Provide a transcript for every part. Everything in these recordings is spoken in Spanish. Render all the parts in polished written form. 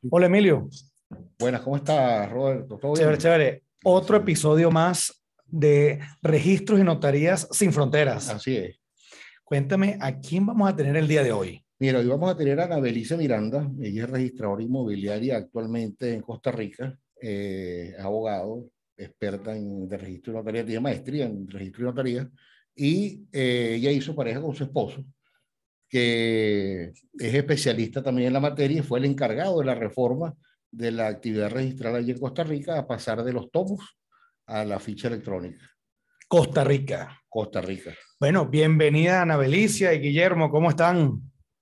Hola Emilio, Buenas, ¿cómo estás, Roberto? ¿Todo chévere, bien? chévere. Otro Excelente. episodio más de Registros y Notarías sin Fronteras. Así es. Cuéntame, ¿a quién vamos a tener el día de hoy? Mira, hoy vamos a tener a Ana Belice Miranda. Ella es registradora inmobiliaria actualmente en Costa Rica, abogado, experta de registro y notaría, tiene maestría en registro y notaría, y ella hizo pareja con su esposo, que es especialista también en la materia y fue el encargado de la reforma de la actividad registral allí en Costa Rica a pasar de los tomos a la ficha electrónica. Costa Rica. Costa Rica. Bueno, bienvenida Ana Belicia y Guillermo, ¿cómo están?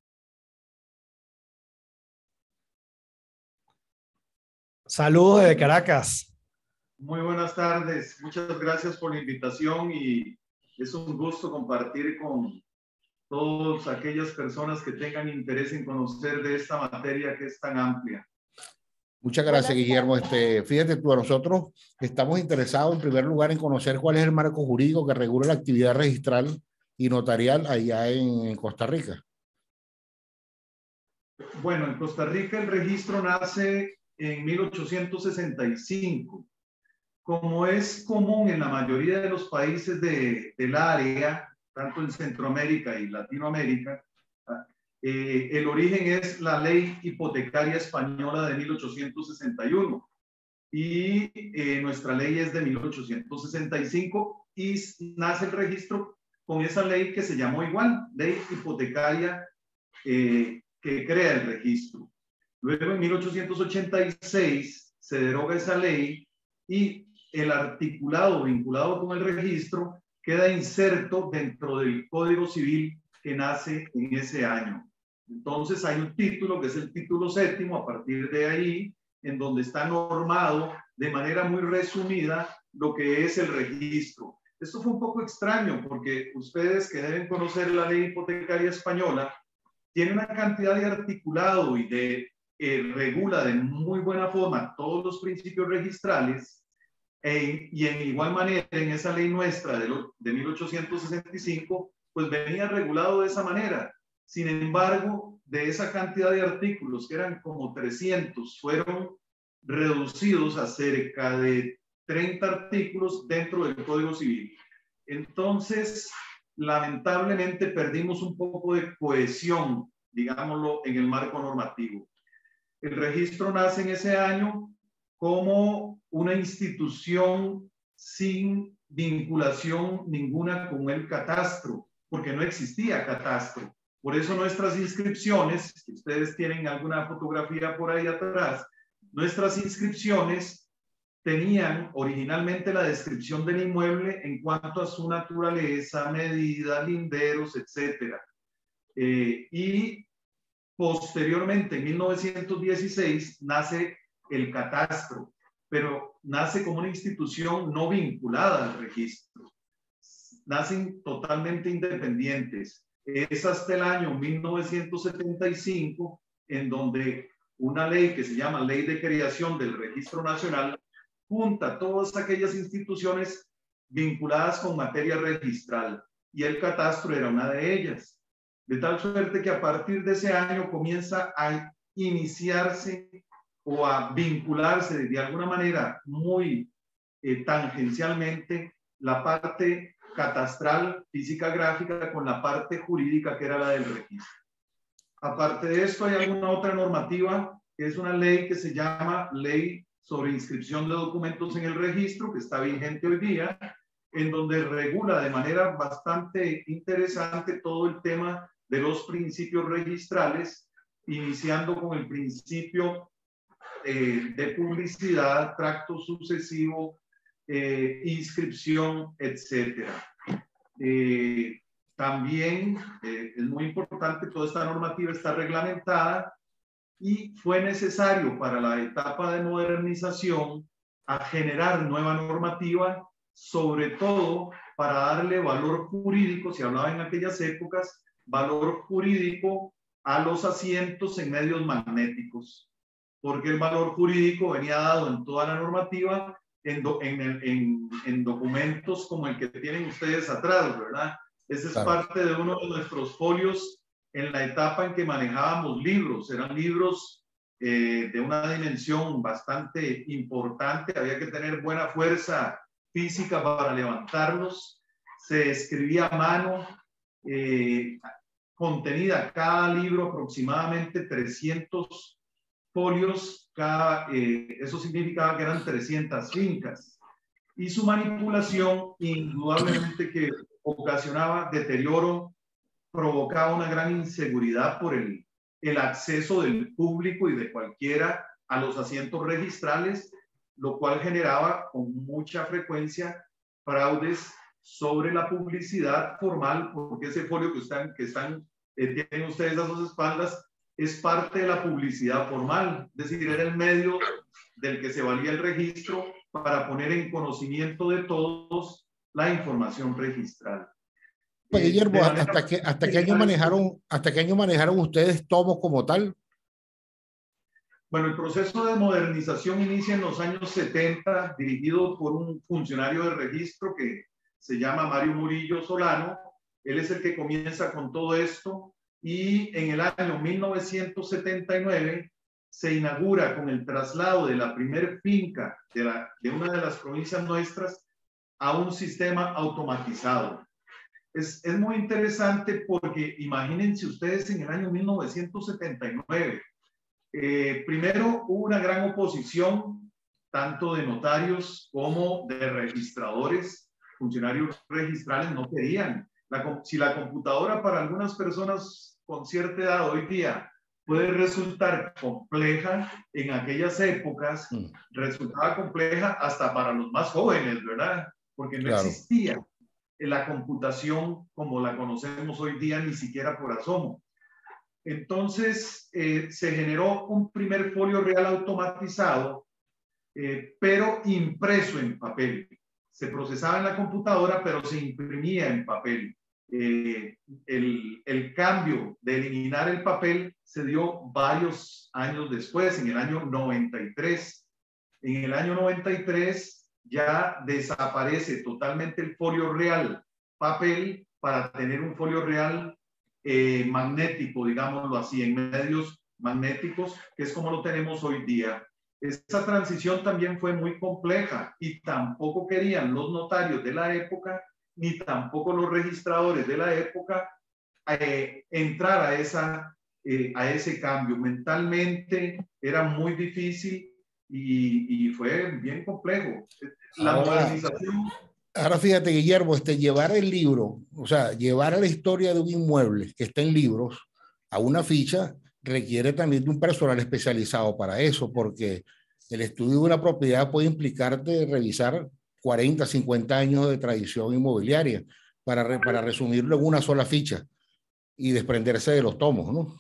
Saludos desde Caracas. Muy buenas tardes, muchas gracias por la invitación y es un gusto compartir con todas aquellas personas que tengan interés en conocer de esta materia que es tan amplia. Muchas gracias, Guillermo. Fíjate tú, nosotros estamos interesados en primer lugar en conocer cuál es el marco jurídico que regula la actividad registral y notarial allá en Costa Rica. Bueno, en Costa Rica el registro nace en 1865. Como es común en la mayoría de los países del área, tanto en Centroamérica y Latinoamérica, el origen es la Ley Hipotecaria Española de 1861 y nuestra ley es de 1865 y nace el registro con esa ley que se llamó igual, Ley Hipotecaria que crea el registro. Luego en 1886 se deroga esa ley y el articulado vinculado con el registro queda inserto dentro del Código Civil que nace en ese año. Entonces hay un título que es el título séptimo, a partir de ahí, en donde está normado de manera muy resumida lo que es el registro. Esto fue un poco extraño porque ustedes que deben conocer la ley hipotecaria española, tiene una cantidad de articulado y de regula de muy buena forma todos los principios registrales y en igual manera en esa ley nuestra de 1865 pues venía regulado de esa manera. Sin embargo, de esa cantidad de artículos que eran como 300 fueron reducidos a cerca de 30 artículos dentro del Código Civil. Entonces, lamentablemente perdimos un poco de cohesión, digámoslo, en el marco normativo. El registro nace en ese año como una institución sin vinculación ninguna con el catastro, porque no existía catastro. Por eso nuestras inscripciones, si ustedes tienen alguna fotografía por ahí atrás, nuestras inscripciones tenían originalmente la descripción del inmueble en cuanto a su naturaleza, medida, linderos, etc. Y posteriormente, en 1916, nace el catastro, pero nace como una institución no vinculada al registro. Nacen totalmente independientes. Es hasta el año 1975 en donde una ley que se llama Ley de Creación del Registro Nacional junta todas aquellas instituciones vinculadas con materia registral y el catastro era una de ellas. De tal suerte que a partir de ese año comienza a iniciarse o a vincularse de alguna manera muy tangencialmente la parte catastral, física gráfica, con la parte jurídica que era la del registro. Aparte de esto, hay alguna otra normativa, que es una ley que se llama Ley sobre Inscripción de Documentos en el Registro, que está vigente hoy día, en donde regula de manera bastante interesante todo el tema de los principios registrales, iniciando con el principio de publicidad, tracto sucesivo, inscripción, etc. También es muy importante, toda esta normativa está reglamentada y fue necesario para la etapa de modernización a generar nueva normativa, sobre todo para darle valor jurídico, se hablaba en aquellas épocas, valor jurídico a los asientos en medios magnéticos, porque el valor jurídico venía dado en toda la normativa en documentos como el que tienen ustedes atrás, ¿verdad? Ese es parte de uno de nuestros folios en la etapa en que manejábamos libros. Eran libros de una dimensión bastante importante, había que tener buena fuerza física para levantarlos, se escribía a mano, contenida cada libro aproximadamente 300 folios, eso significaba que eran 300 fincas, y su manipulación indudablemente que ocasionaba deterioro, provocaba una gran inseguridad por el acceso del público y de cualquiera a los asientos registrales, lo cual generaba con mucha frecuencia fraudes sobre la publicidad formal, porque ese folio tienen ustedes a sus espaldas es parte de la publicidad formal, es decir, era el medio del que se valía el registro para poner en conocimiento de todos la información registral. Pues, Guillermo, ¿hasta qué año manejaron ustedes tomos como tal? Bueno, el proceso de modernización inicia en los años 70, dirigido por un funcionario de registro que se llama Mario Murillo Solano. Él es el que comienza con todo esto, y en el año 1979 se inaugura con el traslado de la primer finca de una de las provincias nuestras a un sistema automatizado. Es muy interesante porque imagínense ustedes en el año 1979. Primero hubo una gran oposición, tanto de notarios como de registradores. Funcionarios registrales no querían. Si la computadora para algunas personas con cierta edad hoy día puede resultar compleja, en aquellas épocas resultaba compleja hasta para los más jóvenes, ¿verdad? Porque no existía la computación como la conocemos hoy día, ni siquiera por asomo. Entonces se generó un primer folio real automatizado, pero impreso en papel. Se procesaba en la computadora, pero se imprimía en papel. El cambio de eliminar el papel se dio varios años después, en el año 93. En el año 93 ya desaparece totalmente el folio real papel para tener un folio real magnético, digámoslo así, en medios magnéticos, que es como lo tenemos hoy día. Esa transición también fue muy compleja y tampoco querían los notarios de la época ni tampoco los registradores de la época entrar a ese cambio. Mentalmente era muy difícil y fue bien complejo. La modernización. Ahora fíjate, Guillermo, llevar el libro, o sea, llevar a la historia de un inmueble que está en libros a una ficha requiere también de un personal especializado para eso, porque el estudio de una propiedad puede implicarte revisar 40, 50 años de tradición inmobiliaria para resumirlo en una sola ficha y desprenderse de los tomos, ¿no?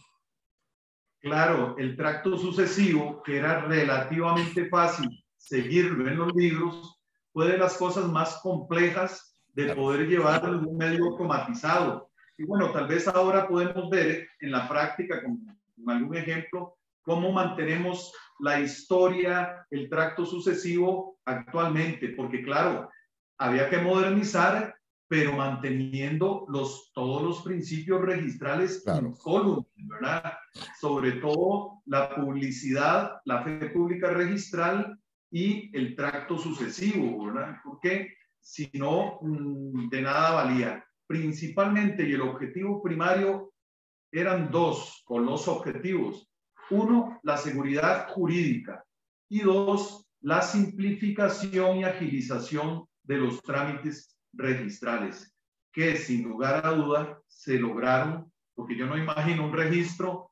Claro, el tracto sucesivo, que era relativamente fácil seguirlo en los libros, fue de las cosas más complejas de poder llevar en un medio automatizado. Y bueno, tal vez ahora podemos ver en la práctica, con algún ejemplo, cómo mantenemos la historia, el tracto sucesivo actualmente, porque claro, había que modernizar, pero manteniendo todos los principios registrales incólumes, ¿verdad? Sobre todo la publicidad, la fe pública registral y el tracto sucesivo, ¿verdad? Porque si no, de nada valía. Principalmente, y el objetivo primario eran dos, con los objetivos. Uno, la seguridad jurídica, y dos, la simplificación y agilización de los trámites registrales, que sin lugar a duda se lograron, porque yo no imagino un registro,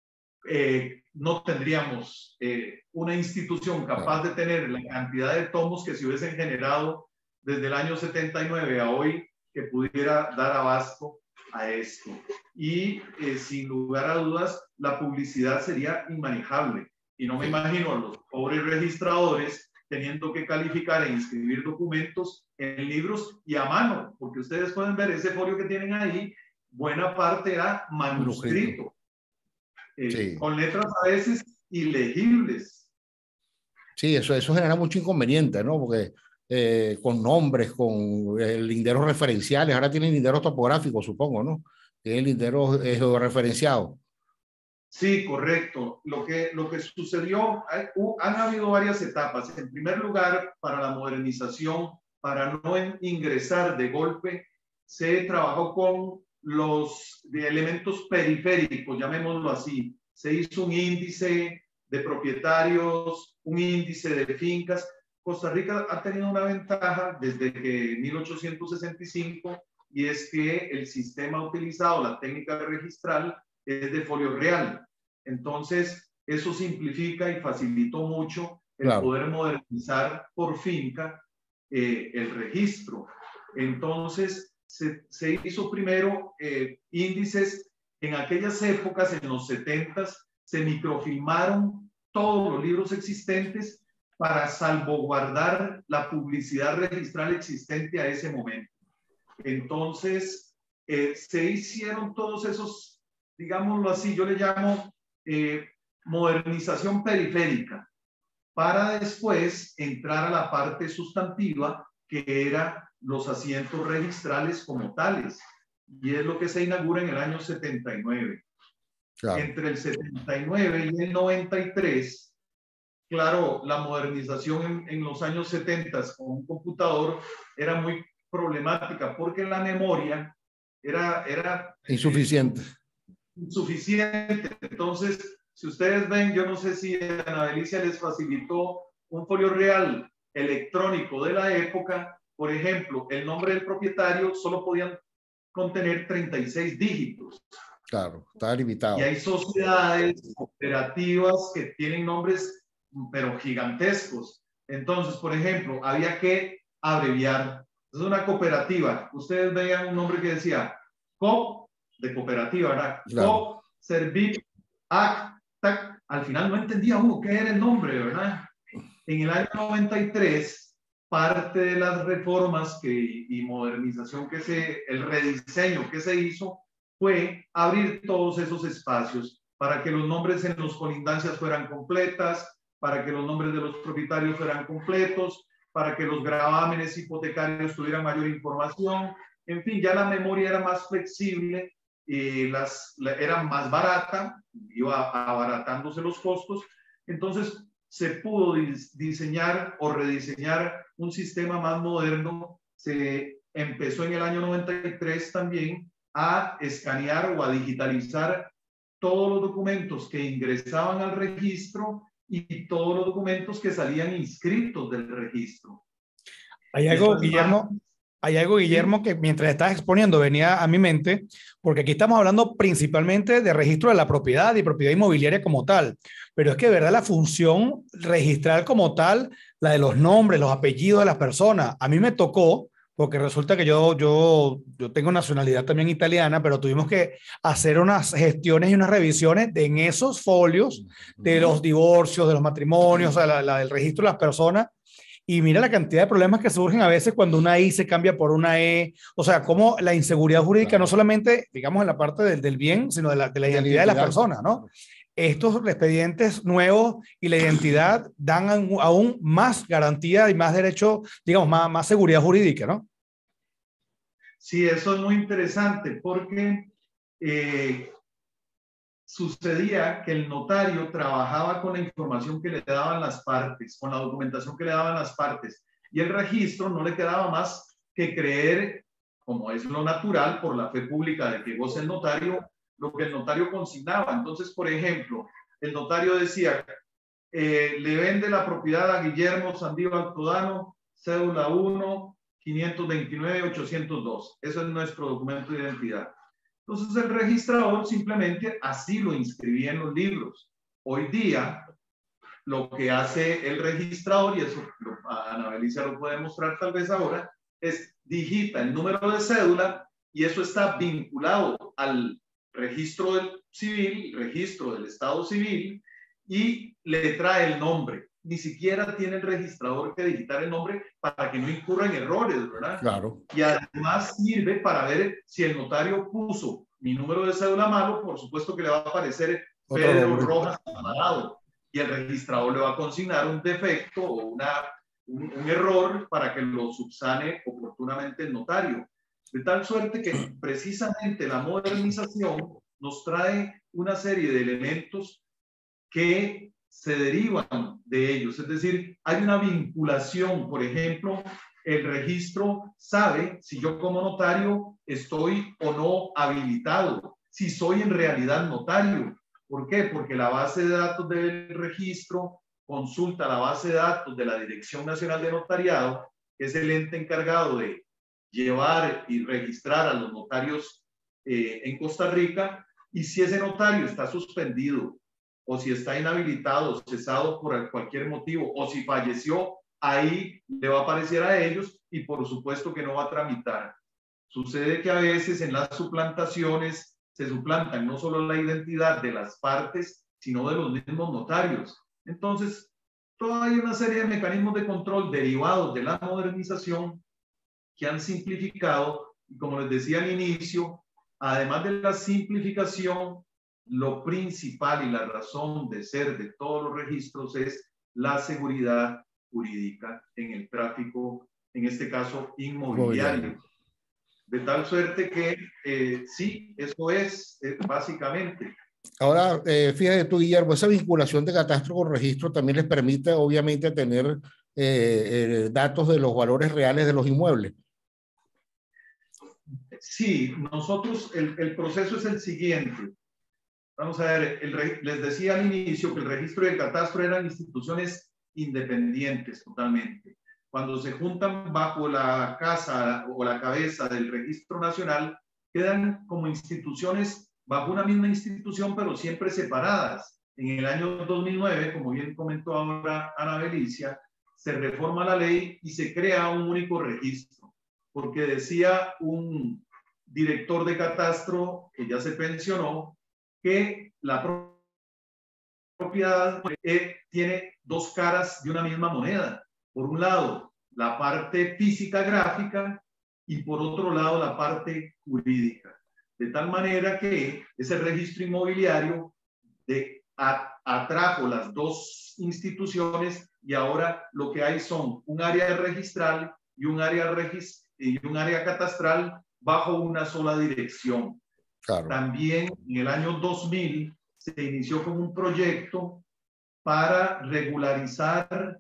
no tendríamos una institución capaz de tener la cantidad de tomos que se hubiesen generado desde el año 79 a hoy, que pudiera dar abasto a esto. Y sin lugar a dudas, la publicidad sería inmanejable. Y no me imagino a los pobres registradores teniendo que calificar e inscribir documentos en libros y a mano, porque ustedes pueden ver ese folio que tienen ahí, buena parte era manuscrito, con letras a veces ilegibles. Sí, eso genera mucho inconveniente, ¿no? Porque con nombres, con linderos referenciales, ahora tienen linderos topográficos, supongo, ¿no? Tienen linderos georreferenciados. Sí, correcto. Lo que sucedió, han habido varias etapas. En primer lugar, para la modernización, para no ingresar de golpe, se trabajó con los elementos periféricos, llamémoslo así. Se hizo un índice de propietarios, un índice de fincas. Costa Rica ha tenido una ventaja desde que 1865, y es que el sistema utilizado, la técnica registral, es de folio real. Entonces, eso simplifica y facilitó mucho el poder modernizar por finca el registro. Entonces, se hizo primero índices. En aquellas épocas, en los 70s, se microfilmaron todos los libros existentes para salvaguardar la publicidad registral existente a ese momento. Entonces, se hicieron todos esos, digámoslo así, yo le llamo modernización periférica, para después entrar a la parte sustantiva, que era los asientos registrales como tales. Y es lo que se inaugura en el año 79. Claro. Entre el 79 y el 93, claro, la modernización en los años 70 con un computador era muy problemática, porque la memoria era insuficiente. Insuficiente. Entonces, si ustedes ven, yo no sé si a Ana Belicia les facilitó un folio real electrónico de la época. Por ejemplo, el nombre del propietario solo podían contener 36 dígitos. Claro, está limitado. Y hay sociedades cooperativas que tienen nombres, pero gigantescos. Entonces, por ejemplo, había que abreviar. Es una cooperativa. Ustedes veían un nombre que decía COP, de cooperativa, ¿verdad? Claro. COP, Servir, AC, TAC. Al final no entendía uno qué era el nombre, ¿verdad? En el año 93, parte de las reformas y modernización el rediseño que se hizo fue abrir todos esos espacios para que los nombres en los colindancias fueran completas, para que los nombres de los propietarios fueran completos, para que los gravámenes hipotecarios tuvieran mayor información. En fin, ya la memoria era más flexible, era más barata, iba abaratándose los costos. Entonces se pudo diseñar o rediseñar un sistema más moderno. Se empezó en el año 93 también a escanear o a digitalizar todos los documentos que ingresaban al registro y todos los documentos que salían inscritos del registro. Hay algo, Guillermo, que mientras estás exponiendo venía a mi mente, porque aquí estamos hablando principalmente de registro de la propiedad y propiedad inmobiliaria como tal, pero es que de verdad la función registral como tal, la de los nombres, los apellidos de las personas, a mí me tocó, porque resulta que yo tengo nacionalidad también italiana, pero tuvimos que hacer unas gestiones y unas revisiones en esos folios de los divorcios, de los matrimonios, o sea, la del registro de las personas. Y mira la cantidad de problemas que surgen a veces cuando una I se cambia por una E. O sea, como la inseguridad jurídica, no solamente, digamos, en la parte del bien, sino de la identidad de las personas, ¿no? Estos expedientes nuevos y la identidad dan aún más garantía y más derecho, digamos, más seguridad jurídica, ¿no? Sí, eso es muy interesante porque sucedía que el notario trabajaba con la información que le daban las partes, con la documentación que le daban las partes, y el registro no le quedaba más que creer, como es lo natural, por la fe pública de que goza el notario, lo que el notario consignaba. Entonces, por ejemplo, el notario decía, le vende la propiedad a Guillermo Sandíbal Todano, cédula 1, 529-802. Eso es nuestro documento de identidad. Entonces el registrador simplemente así lo inscribía en los libros. Hoy día, lo que hace el registrador, y eso Ana Belicia lo puede mostrar tal vez ahora, es digita el número de cédula y eso está vinculado al registro del civil, registro del Estado Civil, y le trae el nombre. Ni siquiera tiene el registrador que digitar el nombre para que no incurra en errores, ¿verdad? Claro. Y además sirve para ver si el notario puso mi número de cédula malo, por supuesto que le va a aparecer Pedro Rojas Amarado, y el registrador le va a consignar un defecto o un error para que lo subsane oportunamente el notario. De tal suerte que precisamente la modernización nos trae una serie de elementos que se derivan de ellos. Es decir, hay una vinculación. Por ejemplo, el registro sabe si yo como notario estoy o no habilitado, si soy en realidad notario. ¿Por qué? Porque la base de datos del registro consulta la base de datos de la Dirección Nacional de Notariado, que es el ente encargado de llevar y registrar a los notarios en Costa Rica, y si ese notario está suspendido o si está inhabilitado, cesado por cualquier motivo, o si falleció, ahí le va a aparecer a ellos y por supuesto que no va a tramitar. Sucede que a veces en las suplantaciones se suplantan no solo la identidad de las partes, sino de los mismos notarios. Entonces, hay una serie de mecanismos de control derivados de la modernización que han simplificado, y como les decía al inicio, además de la simplificación, lo principal y la razón de ser de todos los registros es la seguridad jurídica en el tráfico, en este caso inmobiliario. De tal suerte que sí, eso es básicamente. Ahora, fíjate tú, Guillermo, esa vinculación de catastro con registro también les permite, obviamente, tener datos de los valores reales de los inmuebles. Sí, nosotros, el proceso es el siguiente. Vamos a ver, les decía al inicio que el registro y el catastro eran instituciones independientes totalmente. Cuando se juntan bajo la casa o la cabeza del Registro Nacional, quedan como instituciones bajo una misma institución, pero siempre separadas. En el año 2009, como bien comentó ahora Ana Belicia, se reforma la ley y se crea un único registro, porque decía un director de catastro que ya se pensionó, que la propiedad tiene dos caras de una misma moneda. Por un lado, la parte física gráfica y por otro lado, la parte jurídica. De tal manera que ese registro inmobiliario atrajo las dos instituciones y ahora lo que hay son un área registral y un área catastral bajo una sola dirección. Claro. También en el año 2000 se inició con un proyecto para regularizar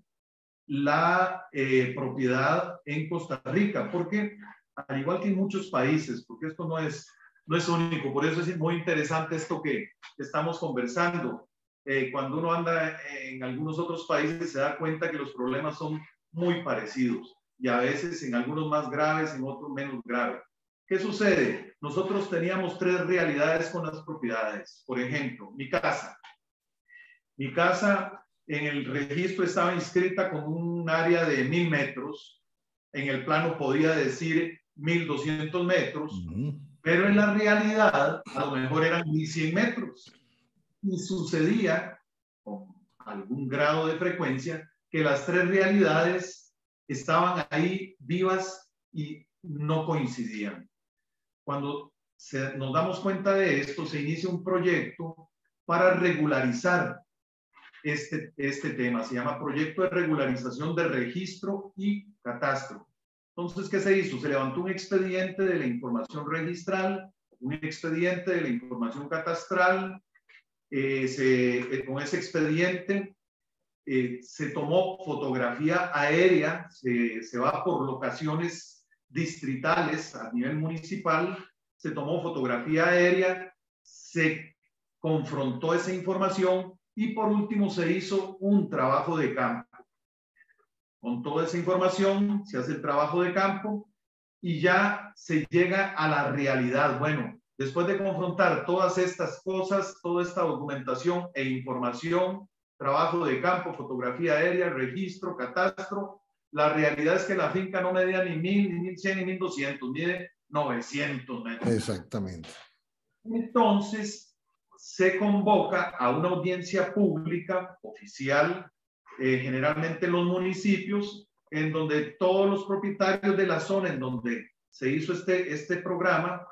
la propiedad en Costa Rica, porque al igual que en muchos países, porque esto no es único, por eso es muy interesante esto que estamos conversando. Cuando uno anda en algunos otros países se da cuenta que los problemas son muy parecidos y a veces en algunos más graves, en otros menos graves. ¿Qué sucede? Nosotros teníamos tres realidades con las propiedades. Por ejemplo, mi casa. Mi casa en el registro estaba inscrita con un área de 1000 metros. En el plano podía decir 1200 metros, pero en la realidad a lo mejor eran 1100 metros. Y sucedía con algún grado de frecuencia que las tres realidades estaban ahí vivas y no coincidían. Cuando nos damos cuenta de esto, se inicia un proyecto para regularizar este tema. Se llama Proyecto de Regularización de Registro y Catastro. Entonces, ¿qué se hizo? Se levantó un expediente de la información registral, un expediente de la información catastral. Con ese expediente se tomó fotografía aérea, se va por locaciones distritales a nivel municipal, se tomó fotografía aérea, se confrontó esa información y por último se hizo un trabajo de campo. Con toda esa información se hace el trabajo de campo y ya se llega a la realidad. Bueno, después de confrontar todas estas cosas, toda esta documentación e información, trabajo de campo, fotografía aérea, registro, catastro, la realidad es que la finca no medía ni 1000, ni 1100, ni 1200, mide 900 metros. Exactamente. Entonces, se convoca a una audiencia pública oficial, generalmente en los municipios, en donde todos los propietarios de la zona en donde se hizo este programa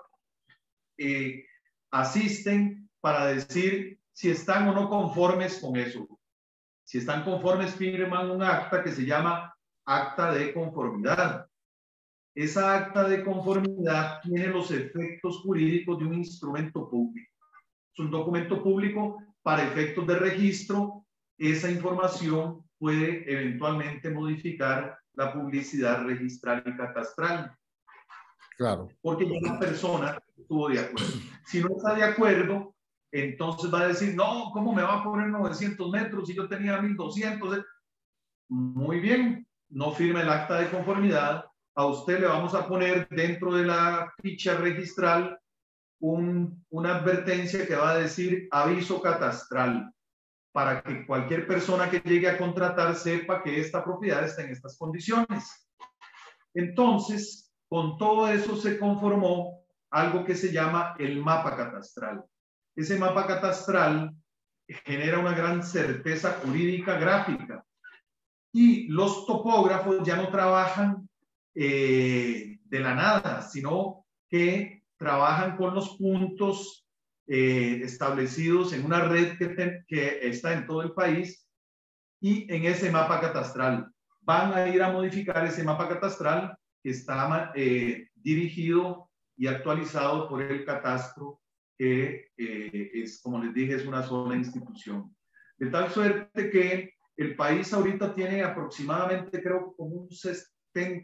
asisten para decir si están o no conformes con eso. Si están conformes, firman un acta que se llama acta de conformidad. Esa acta de conformidad tiene los efectos jurídicos de un instrumento público. es un documento público para efectos de registro. Esa información puede eventualmente modificar la publicidad registral y catastral. Claro. Porque ya la persona estuvo de acuerdo. Si no está de acuerdo, entonces va a decir, no, ¿cómo me va a poner 900 metros si yo tenía 1200? Muy bien, no firme el acta de conformidad. A usted le vamos a poner dentro de la ficha registral una advertencia que va a decir aviso catastral, para que cualquier persona que llegue a contratar sepa que esta propiedad está en estas condiciones. Entonces, con todo eso se conformó algo que se llama el mapa catastral. Ese mapa catastral genera una gran certeza jurídica gráfica y los topógrafos ya no trabajan de la nada, sino que trabajan con los puntos establecidos en una red que está en todo el país, y en ese mapa catastral van a ir a modificar ese mapa catastral que está dirigido y actualizado por el catastro, que es, como les dije, es una sola institución. De tal suerte que el país ahorita tiene aproximadamente, creo, como un 70%,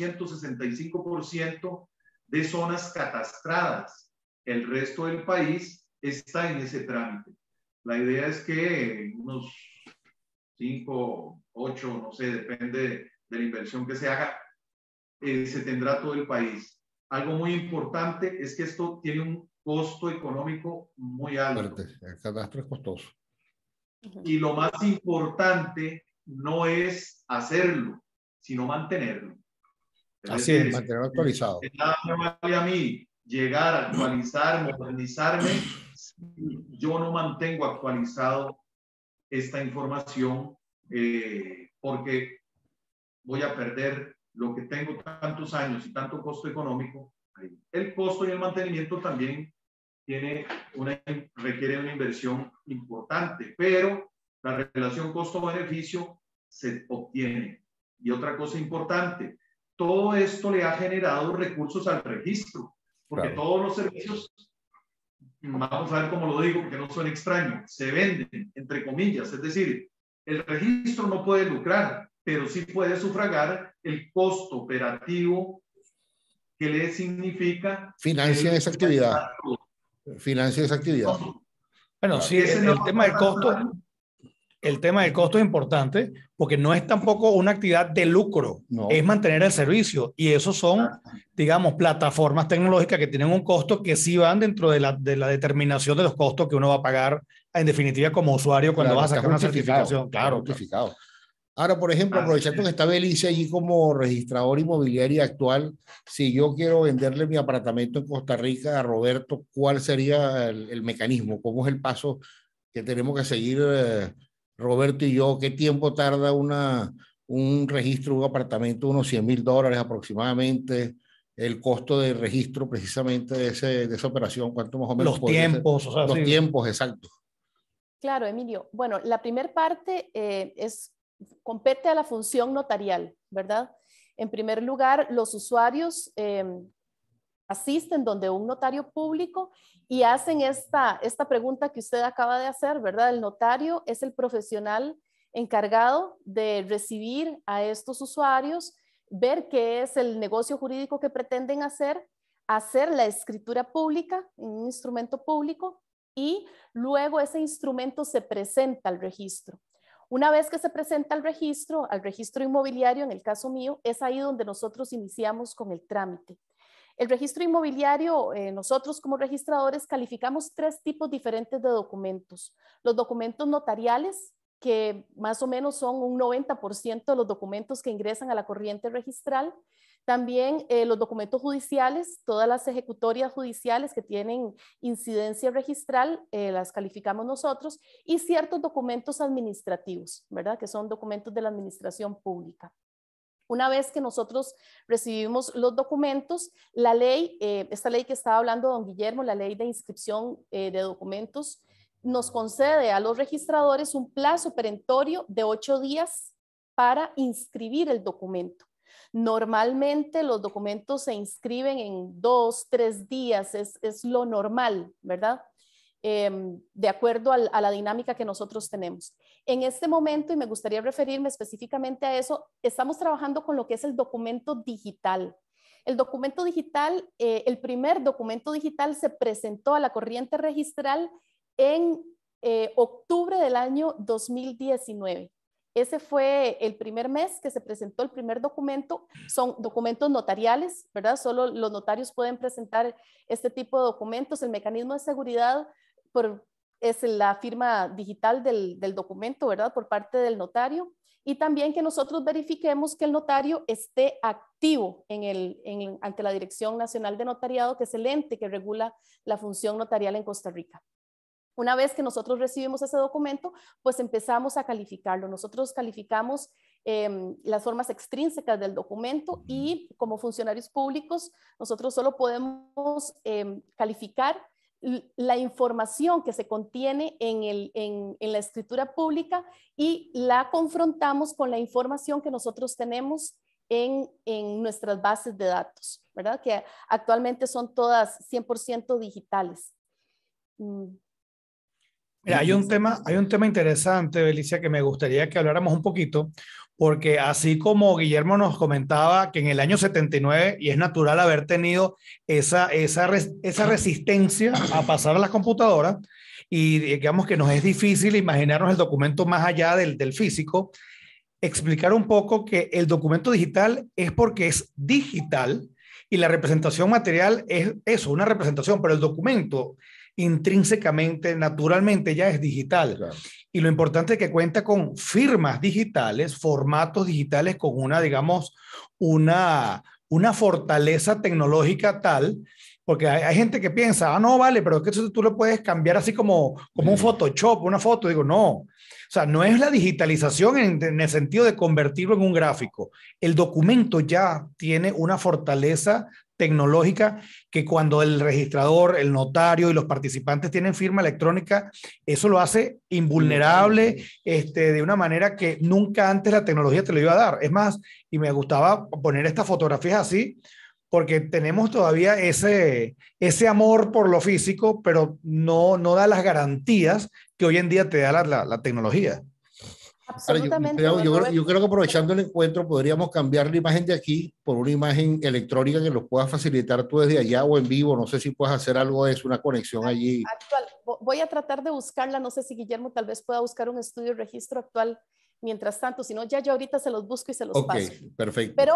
65% de zonas catastradas. El resto del país está en ese trámite. La idea es que unos 5, 8, no sé, depende de la inversión que se haga, se tendrá todo el país. Algo muy importante es que esto tiene un costo económico muy alto. El catastro es costoso. Y lo más importante no es hacerlo, sino mantenerlo. Así es, mantenerlo actualizado. Nada me vale a mí llegar a actualizar, modernizarme, si yo no mantengo actualizado esta información, porque voy a perder lo que tengo tantos años y tanto costo económico. El costo y el mantenimiento también requiere una inversión importante, pero la relación costo-beneficio se obtiene. Y otra cosa importante, todo esto le ha generado recursos al registro, porque claro, todos los servicios, vamos a ver cómo lo digo, porque no suena extraño, se venden, entre comillas, es decir, el registro no puede lucrar, pero sí puede sufragar el costo operativo que le significa... Financia esa actividad. Financia esa actividad. Bueno, sí, el tema del costo... El tema del costo es importante porque no es tampoco una actividad de lucro, no, es mantener el servicio. Y eso son, digamos, plataformas tecnológicas que tienen un costo que sí van dentro de la determinación de los costos que uno va a pagar, en definitiva, como usuario cuando vas a sacar una certificación. Claro, justificado. Ahora, por ejemplo, aprovechando que está Belice allí como registrador inmobiliario actual, si yo quiero venderle mi apartamento en Costa Rica a Roberto, ¿cuál sería el mecanismo? ¿Cómo es el paso que tenemos que seguir Roberto y yo? ¿Qué tiempo tarda un registro de un apartamento? Unos $100,000 aproximadamente. El costo de registro precisamente de esa operación, ¿cuánto más o menos? Los tiempos. O sea, los tiempos, exacto. Claro, Emilio. Bueno, la primera parte compete a la función notarial, ¿verdad? En primer lugar, los usuarios asisten donde un notario público y hacen esta pregunta que usted acaba de hacer, ¿verdad? El notario es el profesional encargado de recibir a estos usuarios, ver qué es el negocio jurídico que pretenden hacer la escritura pública en un instrumento público y luego ese instrumento se presenta al registro. Una vez que se presenta al registro inmobiliario, en el caso mío, es ahí donde nosotros iniciamos con el trámite. El registro inmobiliario, nosotros como registradores calificamos 3 tipos diferentes de documentos. Los documentos notariales, que más o menos son un 90% de los documentos que ingresan a la corriente registral. También los documentos judiciales, todas las ejecutorias judiciales que tienen incidencia registral, las calificamos nosotros, y ciertos documentos administrativos, ¿verdad? Que son documentos de la administración pública. Una vez que nosotros recibimos los documentos, la ley, esta ley que estaba hablando don Guillermo, la ley de inscripción de documentos, nos concede a los registradores un plazo perentorio de 8 días para inscribir el documento. Normalmente los documentos se inscriben en 2, 3 días, es lo normal, ¿verdad? de acuerdo a la dinámica que nosotros tenemos. En este momento, y me gustaría referirme específicamente a eso, estamos trabajando con lo que es el documento digital. El documento digital, el primer documento digital se presentó a la corriente registral en octubre del año 2019. Ese fue el primer mes que se presentó el primer documento. Son documentos notariales, ¿verdad? Solo los notarios pueden presentar este tipo de documentos. El mecanismo de seguridad es la firma digital del documento, ¿verdad? Por parte del notario. Y también que nosotros verifiquemos que el notario esté activo ante la Dirección Nacional de Notariado, que es el ente que regula la función notarial en Costa Rica. Una vez que nosotros recibimos ese documento, pues empezamos a calificarlo. Nosotros calificamos las formas extrínsecas del documento y como funcionarios públicos, nosotros solo podemos calificar la información que se contiene en la escritura pública y la confrontamos con la información que nosotros tenemos en nuestras bases de datos, ¿verdad? Que actualmente son todas 100% digitales. Mira, hay un tema interesante, Belicia, que me gustaría que habláramos un poquito, porque así como Guillermo nos comentaba que en el año 79, y es natural haber tenido esa resistencia a pasar a las computadoras, y digamos que nos es difícil imaginarnos el documento más allá del físico, explicar un poco que el documento digital es porque es digital y la representación material es eso, una representación, pero el documento intrínsecamente, naturalmente ya es digital. Claro. Y lo importante es que cuenta con firmas digitales, formatos digitales con una, digamos, una fortaleza tecnológica tal, porque hay gente que piensa, no, vale, pero es que eso tú lo puedes cambiar así como un Photoshop, una foto. Digo, no. O sea, no es la digitalización en el sentido de convertirlo en un gráfico. El documento ya tiene una fortaleza tecnológica que cuando el registrador, el notario y los participantes tienen firma electrónica, eso lo hace invulnerable de una manera que nunca antes la tecnología te lo iba a dar. Es más, y me gustaba poner estas fotografías así, porque tenemos todavía ese amor por lo físico, pero no da las garantías que hoy en día te da la tecnología. Absolutamente. Yo creo que aprovechando el encuentro podríamos cambiar la imagen de aquí por una imagen electrónica que nos pueda facilitar tú desde allá o en vivo. No sé si puedes hacer algo de eso, una conexión allí. Actual. Voy a tratar de buscarla. No sé si Guillermo tal vez pueda buscar un estudio de registro actual mientras tanto. Si no, ya yo ahorita se los busco y se los paso. Ok, perfecto. Pero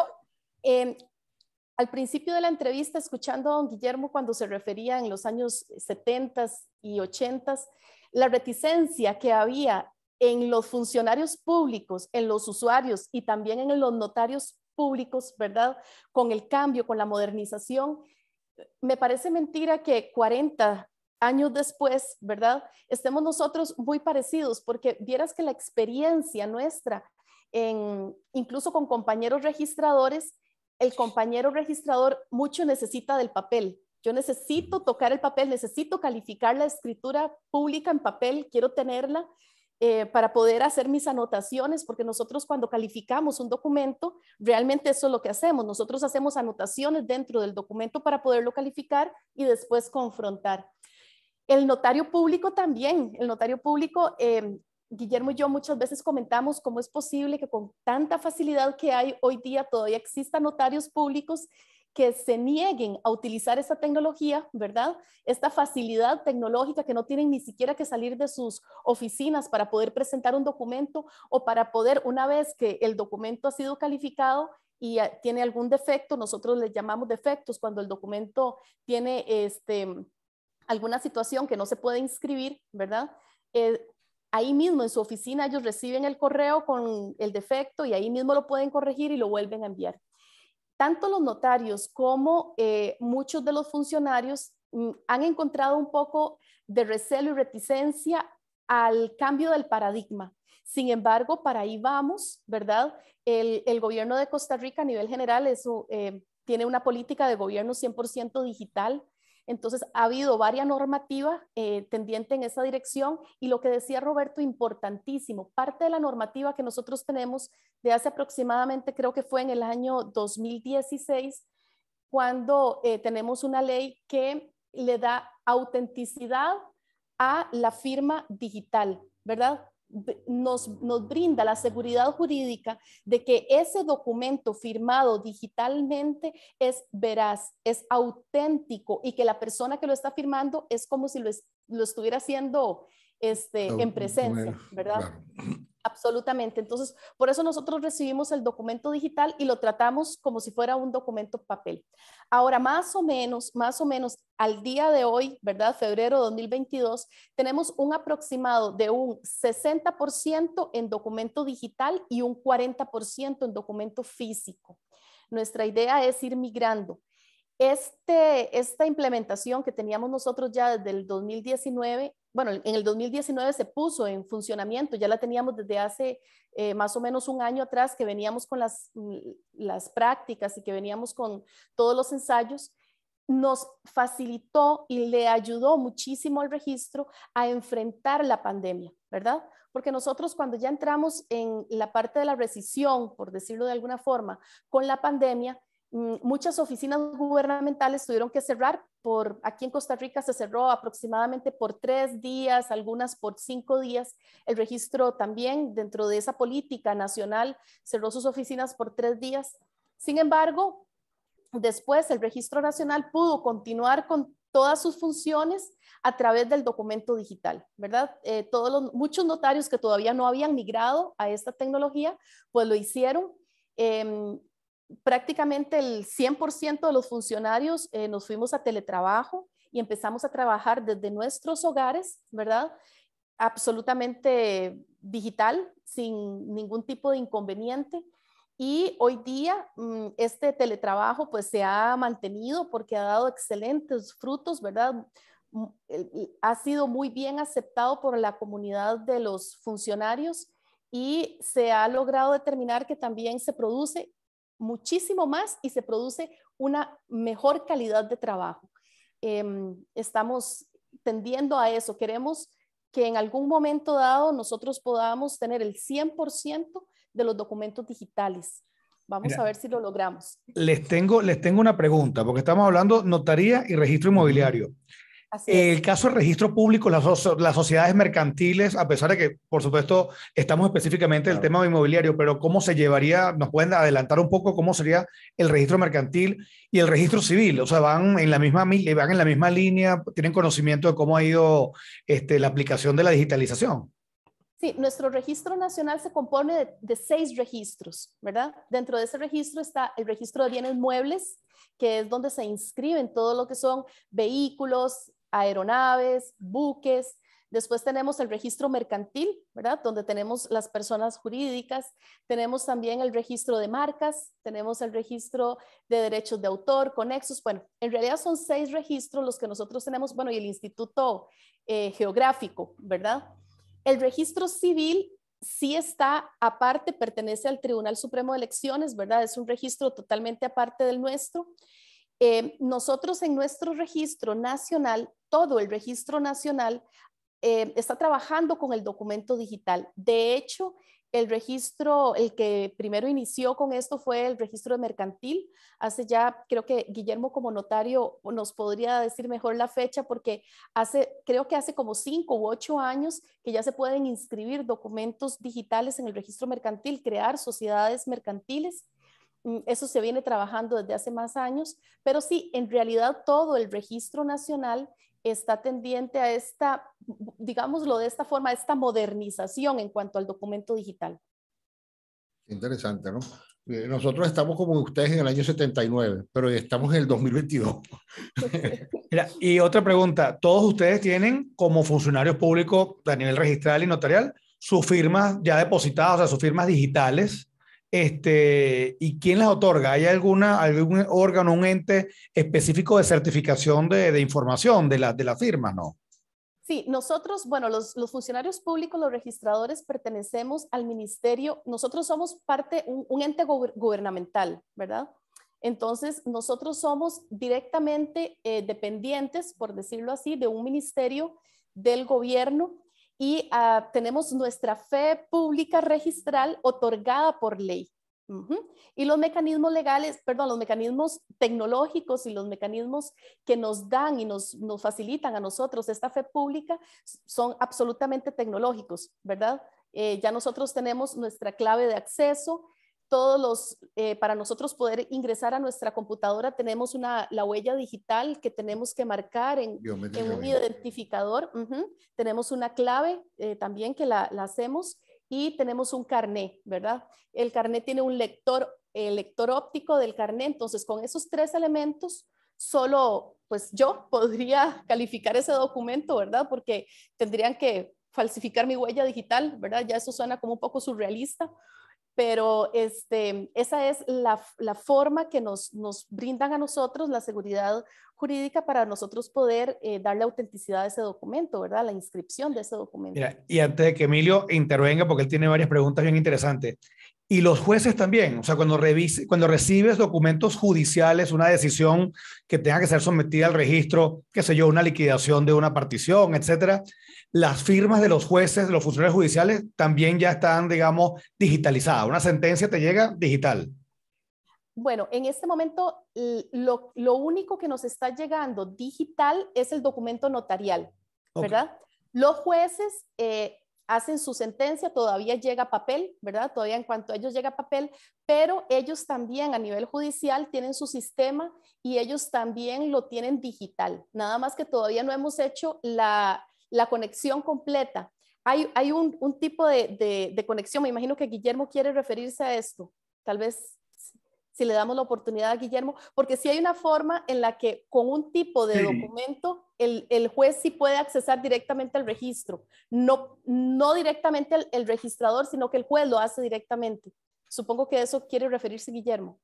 al principio de la entrevista, escuchando a don Guillermo cuando se refería en los años 70 y 80, la reticencia que había en los funcionarios públicos, en los usuarios y también en los notarios públicos, ¿verdad? Con el cambio, con la modernización, me parece mentira que 40 años después, ¿verdad? Estemos nosotros muy parecidos, porque vieras que la experiencia nuestra, incluso con compañeros registradores, el compañero registrador mucho necesita del papel. Yo necesito tocar el papel, necesito calificar la escritura pública en papel, quiero tenerla para poder hacer mis anotaciones, porque nosotros cuando calificamos un documento, realmente eso es lo que hacemos. Nosotros hacemos anotaciones dentro del documento para poderlo calificar y después confrontar. El notario público también, el notario público, Guillermo y yo muchas veces comentamos cómo es posible que con tanta facilidad que hay hoy día todavía existan notarios públicos que se nieguen a utilizar esta tecnología, ¿verdad? Esta facilidad tecnológica, que no tienen ni siquiera que salir de sus oficinas para poder presentar un documento o para poder, una vez que el documento ha sido calificado y tiene algún defecto, nosotros les llamamos defectos cuando el documento tiene alguna situación que no se puede inscribir, ¿verdad? Ahí mismo en su oficina ellos reciben el correo con el defecto y ahí mismo lo pueden corregir y lo vuelven a enviar. Tanto los notarios como muchos de los funcionarios han encontrado un poco de recelo y reticencia al cambio del paradigma. Sin embargo, para ahí vamos, ¿verdad? El gobierno de Costa Rica a nivel general tiene una política de gobierno 100% digital. Entonces, ha habido varias normativas tendientes en esa dirección y lo que decía Roberto, importantísimo, parte de la normativa que nosotros tenemos de hace aproximadamente, creo que fue en el año 2016, cuando tenemos una ley que le da autenticidad a la firma digital, ¿verdad? Nos brinda la seguridad jurídica de que ese documento firmado digitalmente es veraz, es auténtico y que la persona que lo está firmando es como si lo estuviera haciendo en presencia, ¿verdad? Claro. Absolutamente. Entonces, por eso nosotros recibimos el documento digital y lo tratamos como si fuera un documento papel. Ahora, más o menos, al día de hoy, ¿verdad? Febrero de 2022, tenemos un aproximado de un 60% en documento digital y un 40% en documento físico. Nuestra idea es ir migrando. Esta implementación que teníamos nosotros ya desde el 2019, bueno, en el 2019 se puso en funcionamiento, ya la teníamos desde hace más o menos un año atrás que veníamos con las prácticas y que veníamos con todos los ensayos, nos facilitó y le ayudó muchísimo al registro a enfrentar la pandemia, ¿verdad? Porque nosotros cuando ya entramos en la parte de la rescisión, por decirlo de alguna forma, con la pandemia, muchas oficinas gubernamentales tuvieron que cerrar. Aquí en Costa Rica se cerró aproximadamente por 3 días, algunas por 5 días. El registro también, dentro de esa política nacional, cerró sus oficinas por 3 días. Sin embargo, después el Registro Nacional pudo continuar con todas sus funciones a través del documento digital, ¿verdad? Muchos notarios que todavía no habían migrado a esta tecnología, pues lo hicieron. Prácticamente el 100% de los funcionarios nos fuimos a teletrabajo y empezamos a trabajar desde nuestros hogares, ¿verdad? Absolutamente digital, sin ningún tipo de inconveniente. Y hoy día este teletrabajo pues se ha mantenido porque ha dado excelentes frutos, ¿verdad? Ha sido muy bien aceptado por la comunidad de los funcionarios y se ha logrado determinar que también se produce muchísimo más y se produce una mejor calidad de trabajo. Estamos tendiendo a eso. Queremos que en algún momento dado nosotros podamos tener el 100% de los documentos digitales. Vamos a ver si lo logramos. Les tengo una pregunta, porque estamos hablando notaría y registro inmobiliario. El caso del registro público, las sociedades mercantiles, a pesar de que, por supuesto, estamos específicamente en el tema inmobiliario, pero ¿cómo se llevaría? ¿Nos pueden adelantar un poco cómo sería el registro mercantil y el registro civil? O sea, van en la misma línea, tienen conocimiento de cómo ha ido la aplicación de la digitalización. Sí, nuestro registro nacional se compone de 6 registros, ¿verdad? Dentro de ese registro está el registro de bienes muebles, que es donde se inscriben todo lo que son vehículos, aeronaves, buques. Después tenemos el registro mercantil, ¿verdad? Donde tenemos las personas jurídicas. Tenemos también el registro de marcas, tenemos el registro de derechos de autor, conexos. Bueno, en realidad son 6 registros los que nosotros tenemos, bueno, y el Instituto Geográfico, ¿verdad? El registro civil sí está aparte, pertenece al Tribunal Supremo de Elecciones, ¿verdad? Es un registro totalmente aparte del nuestro. Nosotros en nuestro registro nacional, todo el registro nacional está trabajando con el documento digital. De hecho, el que primero inició con esto fue el registro de mercantil. Ya, creo que Guillermo como notario nos podría decir mejor la fecha, porque creo que hace como 5 u 8 años que ya se pueden inscribir documentos digitales en el registro mercantil, crear sociedades mercantiles. Eso se viene trabajando desde hace más años, pero sí, en realidad todo el registro nacional está tendiente a digámoslo de esta forma, esta modernización en cuanto al documento digital. Interesante, ¿no? Nosotros estamos como ustedes en el año 79, pero estamos en el 2022. Mira, y otra pregunta, ¿todos ustedes tienen como funcionarios públicos a nivel registral y notarial sus firmas ya depositadas, o sea, sus firmas digitales? ¿Y quién las otorga? ¿Hay algún órgano, un ente específico de certificación de información de las firmas, no? Sí, nosotros, bueno, los funcionarios públicos, los registradores, pertenecemos al ministerio. Nosotros somos un ente gubernamental, ¿verdad? Entonces, nosotros somos directamente dependientes, por decirlo así, de un ministerio del gobierno y tenemos nuestra fe pública registral otorgada por ley, Y los mecanismos legales, perdón, los mecanismos tecnológicos y los mecanismos que nos dan y nos facilitan a nosotros esta fe pública son absolutamente tecnológicos, ¿verdad? Ya nosotros tenemos nuestra clave de acceso, para nosotros poder ingresar a nuestra computadora tenemos la huella digital que tenemos que marcar en un identificador. Tenemos una clave también que la hacemos y tenemos un carné, ¿verdad? El carné tiene un lector óptico del carné, entonces con esos 3 elementos solo pues yo podría calificar ese documento, ¿verdad? Porque tendrían que falsificar mi huella digital, ¿verdad? Ya eso suena como un poco surrealista, pero esa es la forma que nos brindan a nosotros la seguridad jurídica para nosotros poder darle autenticidad a ese documento, ¿verdad? La inscripción de ese documento. Mira, y antes de que Emilio intervenga, porque él tiene varias preguntas bien interesantes, y los jueces también, o sea, cuando recibes documentos judiciales, una decisión que tenga que ser sometida al registro, qué sé yo, una liquidación de una partición, etcétera, las firmas de los jueces, de los funcionarios judiciales, también ya están, digamos, digitalizadas. Una sentencia te llega digital. Bueno, en este momento lo único que nos está llegando digital es el documento notarial, ¿verdad? Okay. Los jueces hacen su sentencia, todavía llega papel, ¿verdad? Todavía en cuanto a ellos llega papel, pero ellos también a nivel judicial tienen su sistema y ellos también lo tienen digital. Nada más que todavía no hemos hecho la conexión completa. Hay un tipo de conexión, me imagino que Guillermo quiere referirse a esto, tal vez si le damos la oportunidad a Guillermo, porque sí hay una forma en la que con un tipo de documento el juez sí puede accesar directamente al registro, no directamente el registrador, sino que el juez lo hace directamente. Supongo que a eso quiere referirse Guillermo.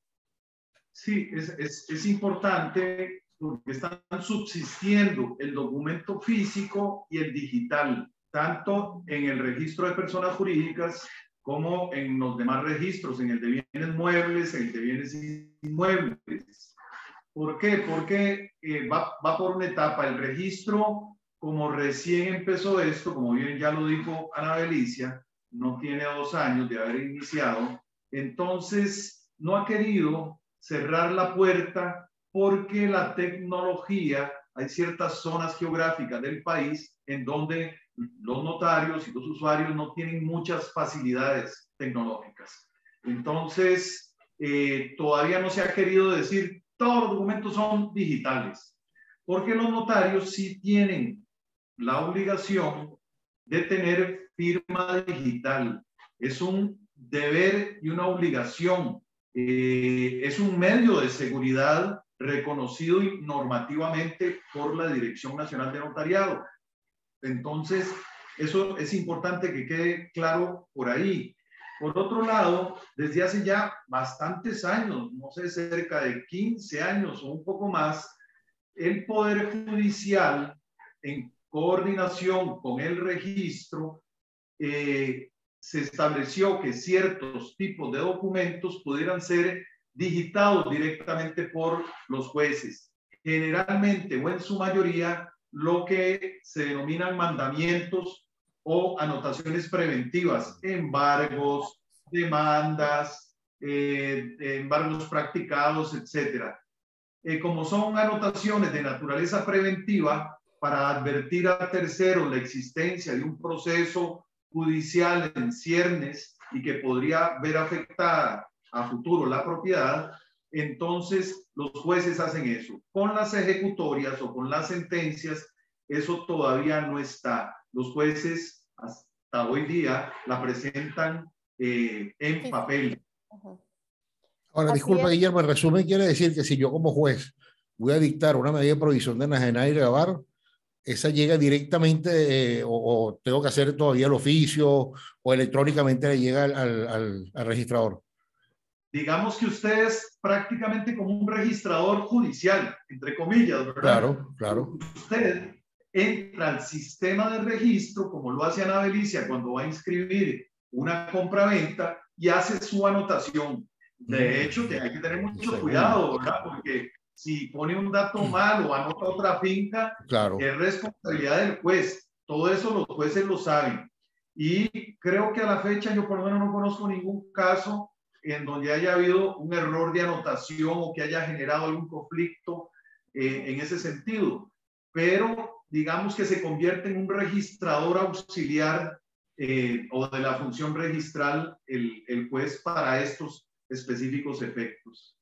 Sí, es importante porque están subsistiendo el documento físico y el digital, tanto en el registro de personas jurídicas como en los demás registros, en el de bienes muebles, en el de bienes inmuebles. ¿Por qué? Porque va por una etapa. El registro, como recién empezó esto, como bien ya lo dijo Ana Belicia, no tiene 2 años de haber iniciado, entonces no ha querido cerrar la puerta porque la tecnología, hay ciertas zonas geográficas del país en donde los notarios y los usuarios no tienen muchas facilidades tecnológicas. Entonces, todavía no se ha querido decir todos los documentos son digitales, porque los notarios sí tienen la obligación de tener firma digital. Es un deber y una obligación. Es un medio de seguridad reconocido normativamente por la Dirección Nacional de Notariado. Entonces, eso es importante que quede claro por ahí. Por otro lado, desde hace ya bastantes años, no sé, cerca de 15 años o un poco más, el Poder Judicial, en coordinación con el registro, se estableció que ciertos tipos de documentos pudieran ser digitados directamente por los jueces. Generalmente, o en su mayoría, lo que se denominan mandamientos o anotaciones preventivas, embargos, demandas, embargos practicados, etc. Como son anotaciones de naturaleza preventiva para advertir a terceros la existencia de un proceso judicial en ciernes y que podría ver afectada a futuro la propiedad, entonces los jueces hacen eso. Con las ejecutorias o con las sentencias, eso todavía no está. Los jueces hasta hoy día la presentan en papel. Ahora, disculpa, Guillermo, en resumen quiere decir que si yo como juez voy a dictar una medida de provisión de enajenar y gravar, esa llega directamente o tengo que hacer todavía el oficio o electrónicamente le llega al registrador. Digamos que usted es prácticamente como un registrador judicial, entre comillas, ¿verdad? Claro, claro. Usted entra al sistema de registro, como lo hace Ana Belicia cuando va a inscribir una compraventa y hace su anotación. De hecho, hay que tener mucho cuidado, ¿verdad? Porque si pone un dato mal o anota otra finca, claro, es responsabilidad del juez. Todo eso los jueces lo saben. Y creo que a la fecha yo por lo menos no conozco ningún caso en donde haya habido un error de anotación o que haya generado algún conflicto en ese sentido. Pero digamos que se convierte en un registrador auxiliar o de la función registral el juez para estos específicos efectos.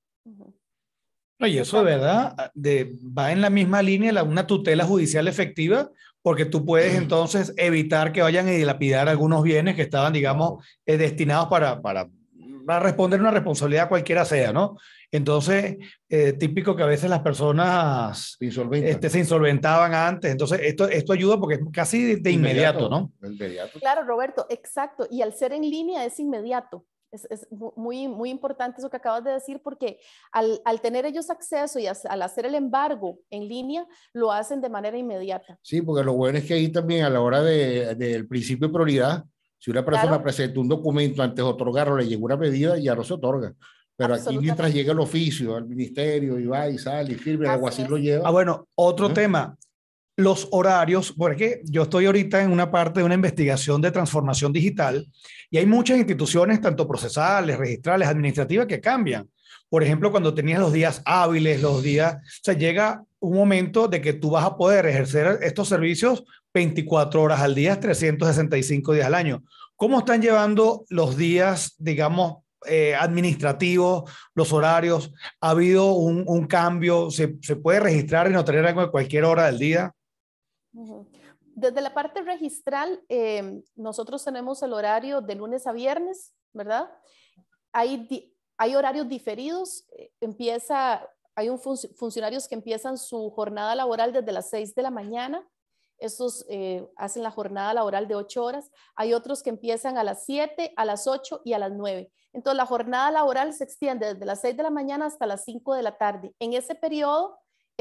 Y eso de verdad va en la misma línea una tutela judicial efectiva, porque tú puedes entonces evitar que vayan a dilapidar algunos bienes que estaban, digamos, destinados para responder una responsabilidad cualquiera sea, ¿no? Entonces, típico que a veces las personas se insolventaban antes. Entonces, esto ayuda porque es casi de inmediato, ¿no? Inmediato. Claro, Roberto, exacto. Y al ser en línea es inmediato. Es muy, muy importante eso que acabas de decir, porque al tener ellos acceso y al hacer el embargo en línea, lo hacen de manera inmediata. Sí, porque lo bueno es que ahí también a la hora del principio de prioridad, si una persona presenta un documento antes de otorgarlo, le llega una medida, ya no se otorga. Pero aquí mientras llega el oficio al ministerio y va y sale y firma, el alguacil lo lleva. Bueno, otro tema. Los horarios, porque yo estoy ahorita en una parte de una investigación de transformación digital y hay muchas instituciones, tanto procesales, registrales, administrativas, que cambian. Por ejemplo, cuando tenías los días hábiles, o sea, llega un momento de que tú vas a poder ejercer estos servicios 24 horas al día, 365 días al año. ¿Cómo están llevando los días, digamos, administrativos, los horarios? ¿Ha habido un cambio? ¿Se puede registrar en notaría a cualquier hora del día? Desde la parte registral, nosotros tenemos el horario de lunes a viernes, ¿verdad? Hay horarios diferidos. Hay funcionarios que empiezan su jornada laboral desde las 6 de la mañana. Estos hacen la jornada laboral de 8 horas. Hay otros que empiezan a las 7, a las 8 y a las 9. Entonces, la jornada laboral se extiende desde las 6 de la mañana hasta las 5 de la tarde. En ese periodo,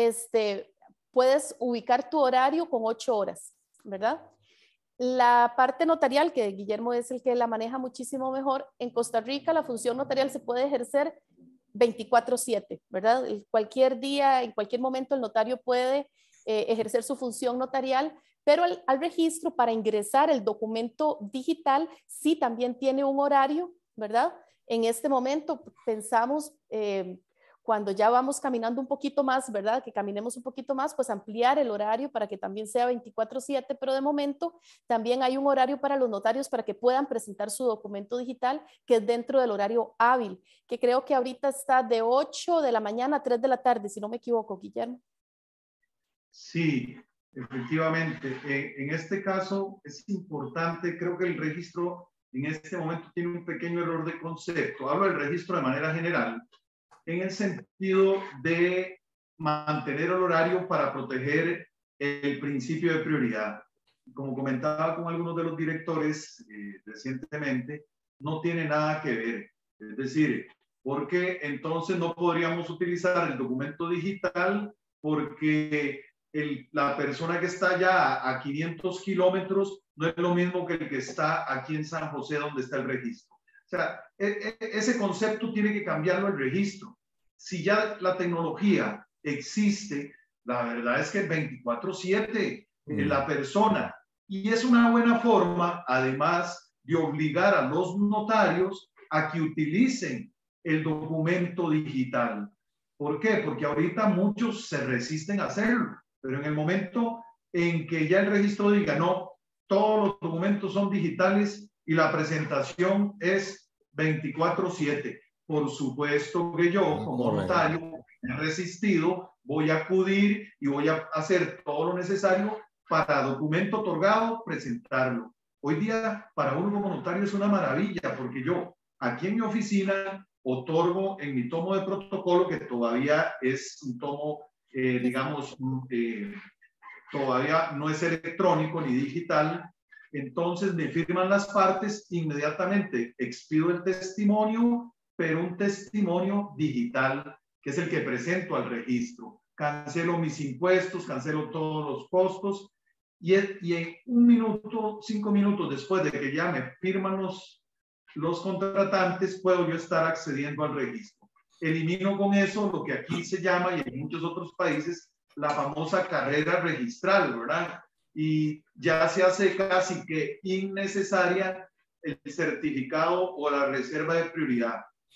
puedes ubicar tu horario con 8 horas, ¿verdad? La parte notarial, que Guillermo es el que la maneja muchísimo mejor, en Costa Rica la función notarial se puede ejercer 24/7, ¿verdad? Cualquier día, en cualquier momento el notario puede ejercer su función notarial, pero al registro para ingresar el documento digital sí también tiene un horario, ¿verdad? En este momento pensamos, cuando ya vamos caminando un poquito más, ¿verdad? Que caminemos un poquito más, pues ampliar el horario para que también sea 24/7, pero de momento también hay un horario para los notarios para que puedan presentar su documento digital, que es dentro del horario hábil, que creo que ahorita está de 8 de la mañana a 3 de la tarde, si no me equivoco, Guillermo. Sí, efectivamente. En este caso es importante, creo que el registro en este momento tiene un pequeño error de concepto. Hablo del registro de manera general, en el sentido de mantener el horario para proteger el principio de prioridad. Como comentaba con algunos de los directores recientemente, no tiene nada que ver. Es decir, porque entonces no podríamos utilizar el documento digital porque la persona que está ya a 500 kilómetros no es lo mismo que el que está aquí en San José donde está el registro. O sea, ese concepto tiene que cambiarlo el registro. Si ya la tecnología existe, la verdad es que 24/7 la persona, y es una buena forma, además, de obligar a los notarios a que utilicen el documento digital. ¿Por qué? Porque ahorita muchos se resisten a hacerlo, pero en el momento en que ya el registro diga, no, todos los documentos son digitales y la presentación es 24/7. Por supuesto que yo, como notario, me he resistido, voy a acudir y voy a hacer todo lo necesario para documento otorgado, presentarlo. Hoy día, para uno como notario es una maravilla, porque yo, aquí en mi oficina, otorgo en mi tomo de protocolo, que todavía es un tomo, digamos, todavía no es electrónico ni digital. Entonces me firman las partes, inmediatamente expido el testimonio, pero un testimonio digital, que es el que presento al registro. Cancelo mis impuestos, cancelo todos los costos, y en 1 minuto, 5 minutos después de que ya me firman los contratantes, puedo yo estar accediendo al registro. Elimino con eso lo que aquí se llama, y en muchos otros países, la famosa carrera registral, ¿verdad? Y ya se hace casi que innecesaria el certificado o la reserva de prioridad.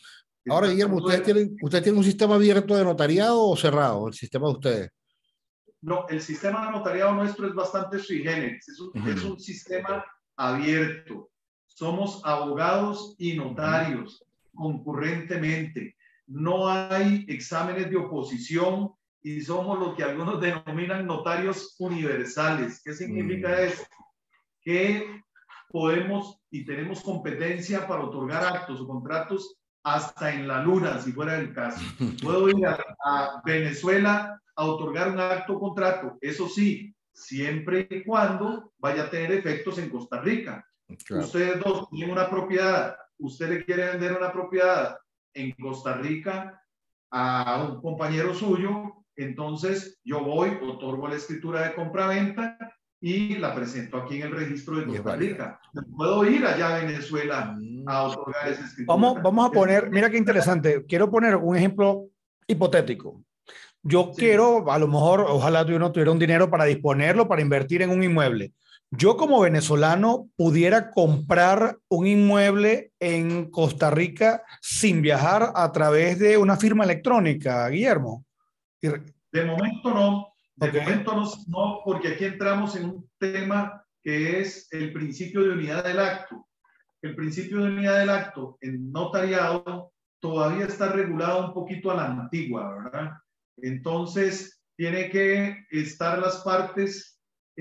Ahora, Guillermo, ¿ustedes tienen un sistema abierto de notariado o cerrado, el sistema de ustedes? No, el sistema de notariado nuestro es bastante sui generis, es un sistema abierto. Somos abogados y notarios concurrentemente. No hay exámenes de oposición y somos lo que algunos denominan notarios universales. ¿Qué significa eso? Que podemos y tenemos competencia para otorgar actos o contratos hasta en la luna, si fuera el caso. Puedo ir a Venezuela a otorgar un acto o contrato, eso sí, siempre y cuando vaya a tener efectos en Costa Rica. Claro. Ustedes dos tienen una propiedad, usted le quiere vender una propiedad en Costa Rica a un compañero suyo, entonces yo voy, otorgo la escritura de compra-venta y la presento aquí en el registro de Costa Rica. Puedo ir allá a Venezuela a otorgar esa escritura. Vamos a poner, mira qué interesante, quiero poner un ejemplo hipotético. Yo quiero, a lo mejor, ojalá yo no tuviera un dinero para disponerlo, para invertir en un inmueble. Yo como venezolano pudiera comprar un inmueble en Costa Rica sin viajar a través de una firma electrónica, Guillermo. De momento no. De momento no, porque aquí entramos en un tema que es el principio de unidad del acto. El principio de unidad del acto en notariado todavía está regulado un poquito a la antigua, ¿verdad? Entonces, tiene que estar las partes,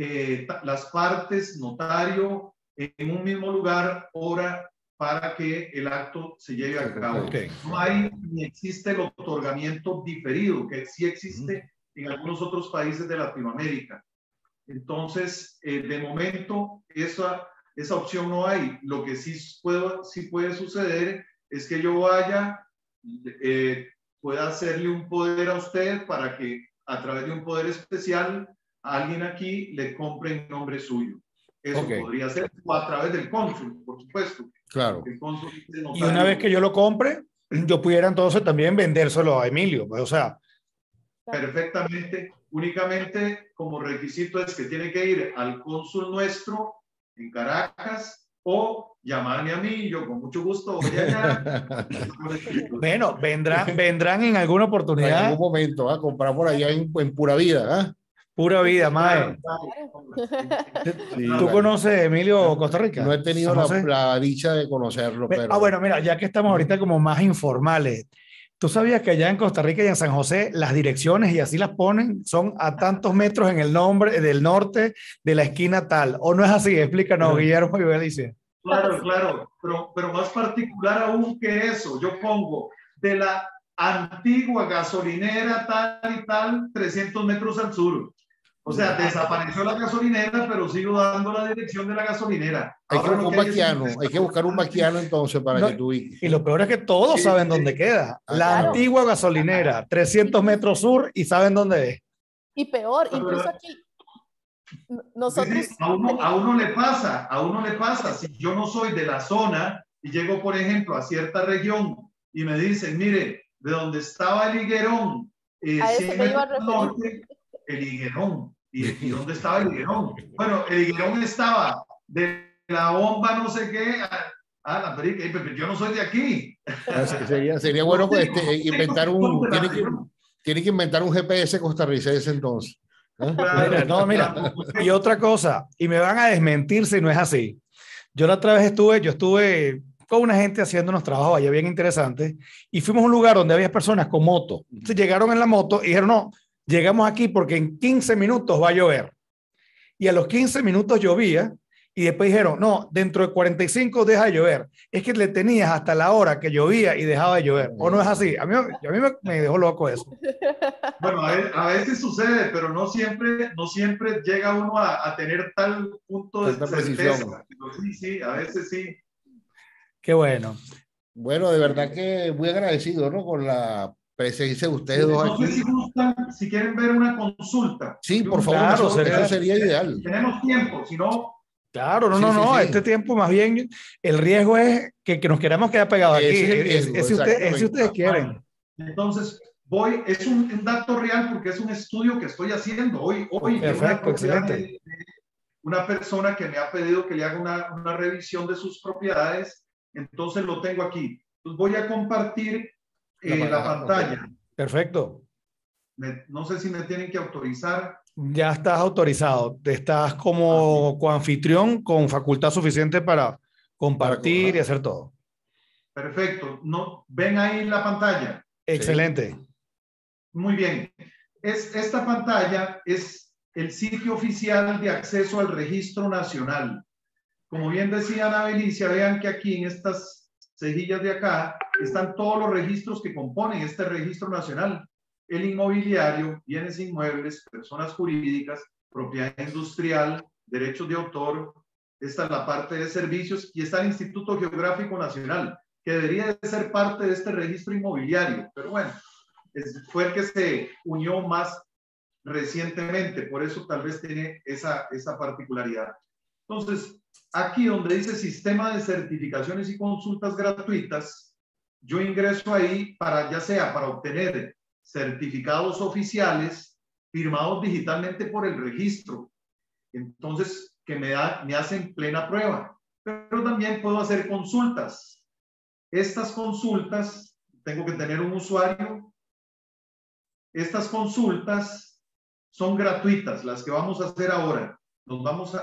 notario, en un mismo lugar, hora, para que el acto se lleve a cabo. No hay ni existe el otorgamiento diferido, que sí existe en algunos otros países de Latinoamérica. Entonces, de momento, esa opción no hay. Lo que sí puede suceder es que yo vaya, pueda hacerle un poder a usted para que a través de un poder especial alguien aquí le compre en nombre suyo. Eso podría ser, o a través del cónsul, por supuesto. Claro. El cónsul es el y una vez que yo lo compre, yo pudiera entonces también vendérselo a Emilio, pues, o sea. Perfectamente. Únicamente como requisito es que tiene que ir al cónsul nuestro en Caracas o llamarme a mí, yo con mucho gusto voy allá. Bueno, vendrán en alguna oportunidad. En algún momento, a comprar por allá en Pura Vida, ¿eh? Pura Vida, mae. ¿Tú conoces Emilio Costa Rica? No he tenido la dicha de conocerlo, pero... bueno, mira, ya que estamos ahorita como más informales, ¿tú sabías que allá en Costa Rica y en San José las direcciones, y así las ponen, son a tantos metros en el nombre del norte de la esquina tal? ¿O no es así? Explícanos, Guillermo y Belicia. Claro, pero más particular aún que eso, yo pongo de la antigua gasolinera tal y tal, 300 metros al sur. O sea, desapareció la gasolinera, pero sigo dando la dirección de la gasolinera. Hay que buscar un vaquiano entonces para que tú ubiques. Y lo peor es que todos saben dónde queda. La antigua gasolinera, 300 metros sur, y saben dónde es. Y peor, incluso aquí, nosotros... A uno le pasa, si yo no soy de la zona y llego, por ejemplo, a cierta región y me dicen, mire, de donde estaba el higuerón, el higuerón. ¿Y dónde estaba el higuerón? Bueno, el higuerón estaba de la bomba no sé qué, pero yo no soy de aquí. Sería bueno pues, inventar tiene que inventar un GPS costarricense entonces. Mira, y otra cosa, y me van a desmentir si no es así. Yo la otra vez estuve con una gente haciendo unos trabajos allá bien interesantes y fuimos a un lugar donde había personas con moto. Entonces llegaron en la moto y dijeron, no, llegamos aquí porque en 15 minutos va a llover. Y a los 15 minutos llovía y después dijeron, no, dentro de 45 deja de llover. Es que le tenías hasta la hora que llovía y dejaba de llover. ¿O no es así? A mí me dejó loco eso. Bueno, a veces sucede, pero no siempre llega uno a tener tal punto de certeza. Sí, a veces sí. Qué bueno. Bueno, de verdad que muy agradecido, ¿no? Con la presencia de ustedes dos aquí. No sé si gustan, si quieren ver una consulta. Sí, por favor, eso sería ideal. Tenemos tiempo, si no... Claro, no. Este tiempo más bien, el riesgo es que nos queramos quedar pegados aquí. Es si ustedes quieren. Entonces, es un dato real porque es un estudio que estoy haciendo hoy. Perfecto, excelente. Una persona que me ha pedido que le haga una revisión de sus propiedades, entonces lo tengo aquí. Entonces voy a compartir la pantalla. Perfecto. No sé si me tienen que autorizar. Ya estás autorizado. Estás como coanfitrión con facultad suficiente para compartir y hacer todo. Perfecto. ¿No? ¿Ven ahí la pantalla? Excelente. Sí. Muy bien. Esta pantalla es el sitio oficial de acceso al Registro Nacional. Como bien decía Ana Belicia, vean que aquí en estas cejillas de acá están todos los registros que componen este Registro Nacional. El inmobiliario, bienes inmuebles, personas jurídicas, propiedad industrial, derechos de autor. Esta es la parte de servicios y está el Instituto Geográfico Nacional, que debería de ser parte de este registro inmobiliario. Pero bueno, fue el que se unió más recientemente, por eso tal vez tiene esa particularidad. Entonces, aquí donde dice sistema de certificaciones y consultas gratuitas, yo ingreso ahí para, ya sea para obtener certificados oficiales firmados digitalmente por el registro, entonces que me hacen plena prueba, pero también puedo hacer consultas. Estas consultas, tengo que tener un usuario. Estas consultas son gratuitas, las que vamos a hacer ahora. Nos vamos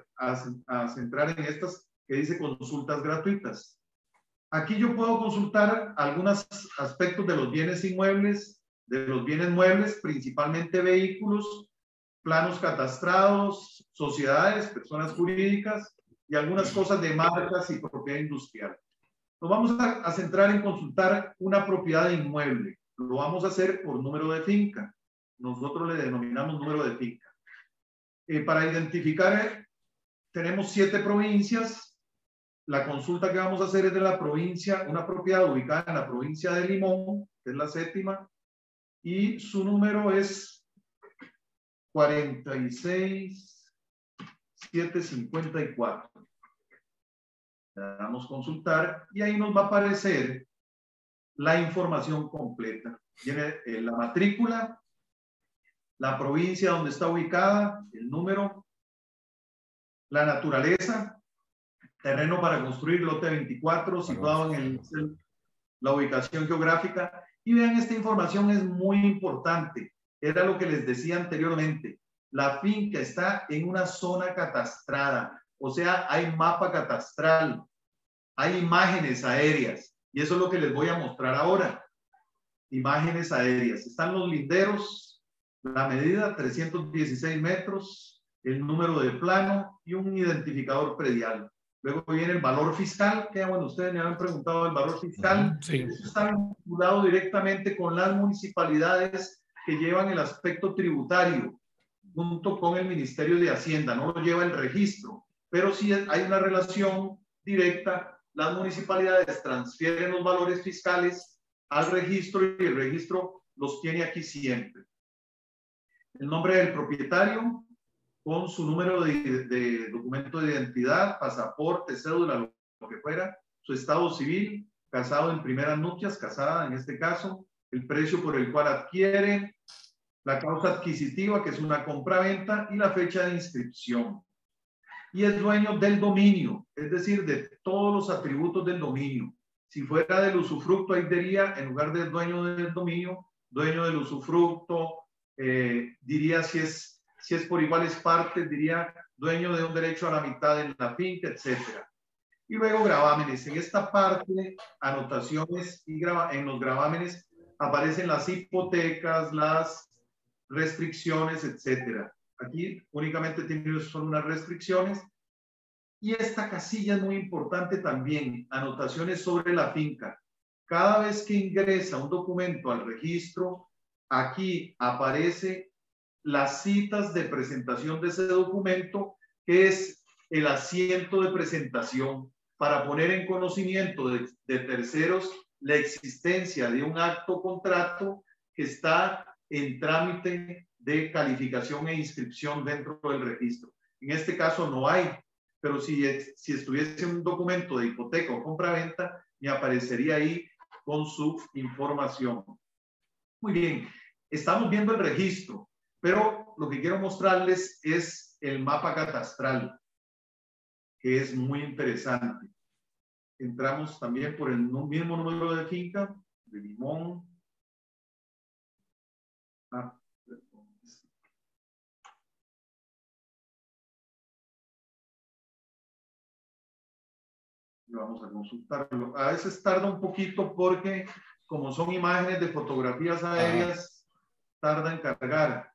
a centrar en estas que dice consultas gratuitas. Aquí yo puedo consultar algunos aspectos de los bienes inmuebles, de los bienes muebles, principalmente vehículos, planos catastrados, sociedades, personas jurídicas y algunas cosas de marcas y propiedad industrial. Nos vamos a centrar en consultar una propiedad de inmueble. Lo vamos a hacer por número de finca. Nosotros le denominamos número de finca. Para identificar, tenemos 7 provincias. La consulta que vamos a hacer es de la provincia, una propiedad ubicada en la provincia de Limón, que es la 7ª, y su número es 46754. Le damos consultar y ahí nos va a aparecer la información completa. Tiene la matrícula, la provincia donde está ubicada, el número, la naturaleza, terreno para construir, lote 24, situado en la ubicación geográfica. Y vean, esta información es muy importante. Era lo que les decía anteriormente. La finca está en una zona catastrada, o sea, hay mapa catastral, hay imágenes aéreas. Y eso es lo que les voy a mostrar ahora. Imágenes aéreas. Están los linderos, la medida 316 metros, el número de plano y un identificador predial. Luego viene el valor fiscal, que bueno, ustedes me habían preguntado el valor fiscal. Sí. Eso está vinculado directamente con las municipalidades que llevan el aspecto tributario, junto con el Ministerio de Hacienda. No lo lleva el registro, pero sí hay una relación directa. Las municipalidades transfieren los valores fiscales al registro y el registro los tiene aquí siempre. El nombre del propietario con su número de documento de identidad, pasaporte, cédula, lo que fuera, su estado civil, casado en primeras nupcias, casada en este caso, el precio por el cual adquiere, la causa adquisitiva, que es una compra-venta, y la fecha de inscripción. Y es dueño del dominio, es decir, de todos los atributos del dominio. Si fuera del usufructo, ahí diría, en lugar de dueño del dominio, dueño del usufructo, diría si es por iguales partes, diría dueño de un derecho a la mitad en la finca, etc. Y luego gravámenes. En esta parte, anotaciones y en los gravámenes aparecen las hipotecas, las restricciones, etc. Aquí únicamente son unas restricciones. Y esta casilla es muy importante también, anotaciones sobre la finca. Cada vez que ingresa un documento al registro, aquí aparece las citas de presentación de ese documento, que es el asiento de presentación, para poner en conocimiento de terceros la existencia de un acto contrato que está en trámite de calificación e inscripción dentro del registro. En este caso no hay, pero si estuviese un documento de hipoteca o compra-venta, me aparecería ahí con su información. Muy bien, estamos viendo el registro, pero lo que quiero mostrarles es el mapa catastral, que es muy interesante. Entramos también por el mismo número de finca, de limón. Ah, y vamos a consultarlo. A veces tarda un poquito porque como son imágenes de fotografías aéreas, tarda en cargar.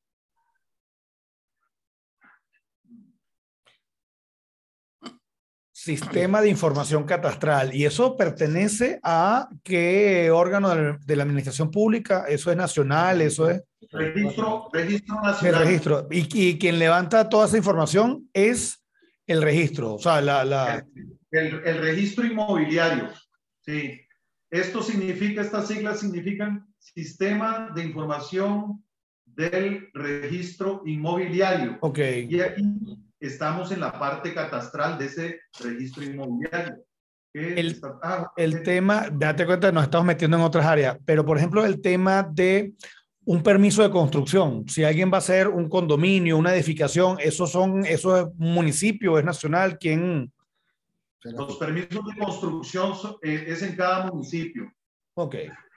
Sistema de información catastral. ¿Y eso pertenece a qué órgano de la administración pública? ¿Eso es nacional? ¿Eso es? Registro El nacional. registro. Y quien levanta toda esa información es el registro. O sea, el registro inmobiliario. Sí. Estas siglas significan Sistema de Información del Registro Inmobiliario. Ok. Y aquí estamos en la parte catastral de ese registro inmobiliario. El tema, date cuenta, nos estamos metiendo en otras áreas, pero por ejemplo, el tema de un permiso de construcción. Si alguien va a hacer un condominio, una edificación, eso es un municipio, es nacional, ¿quién? Los permisos de construcción es en cada municipio. Ok.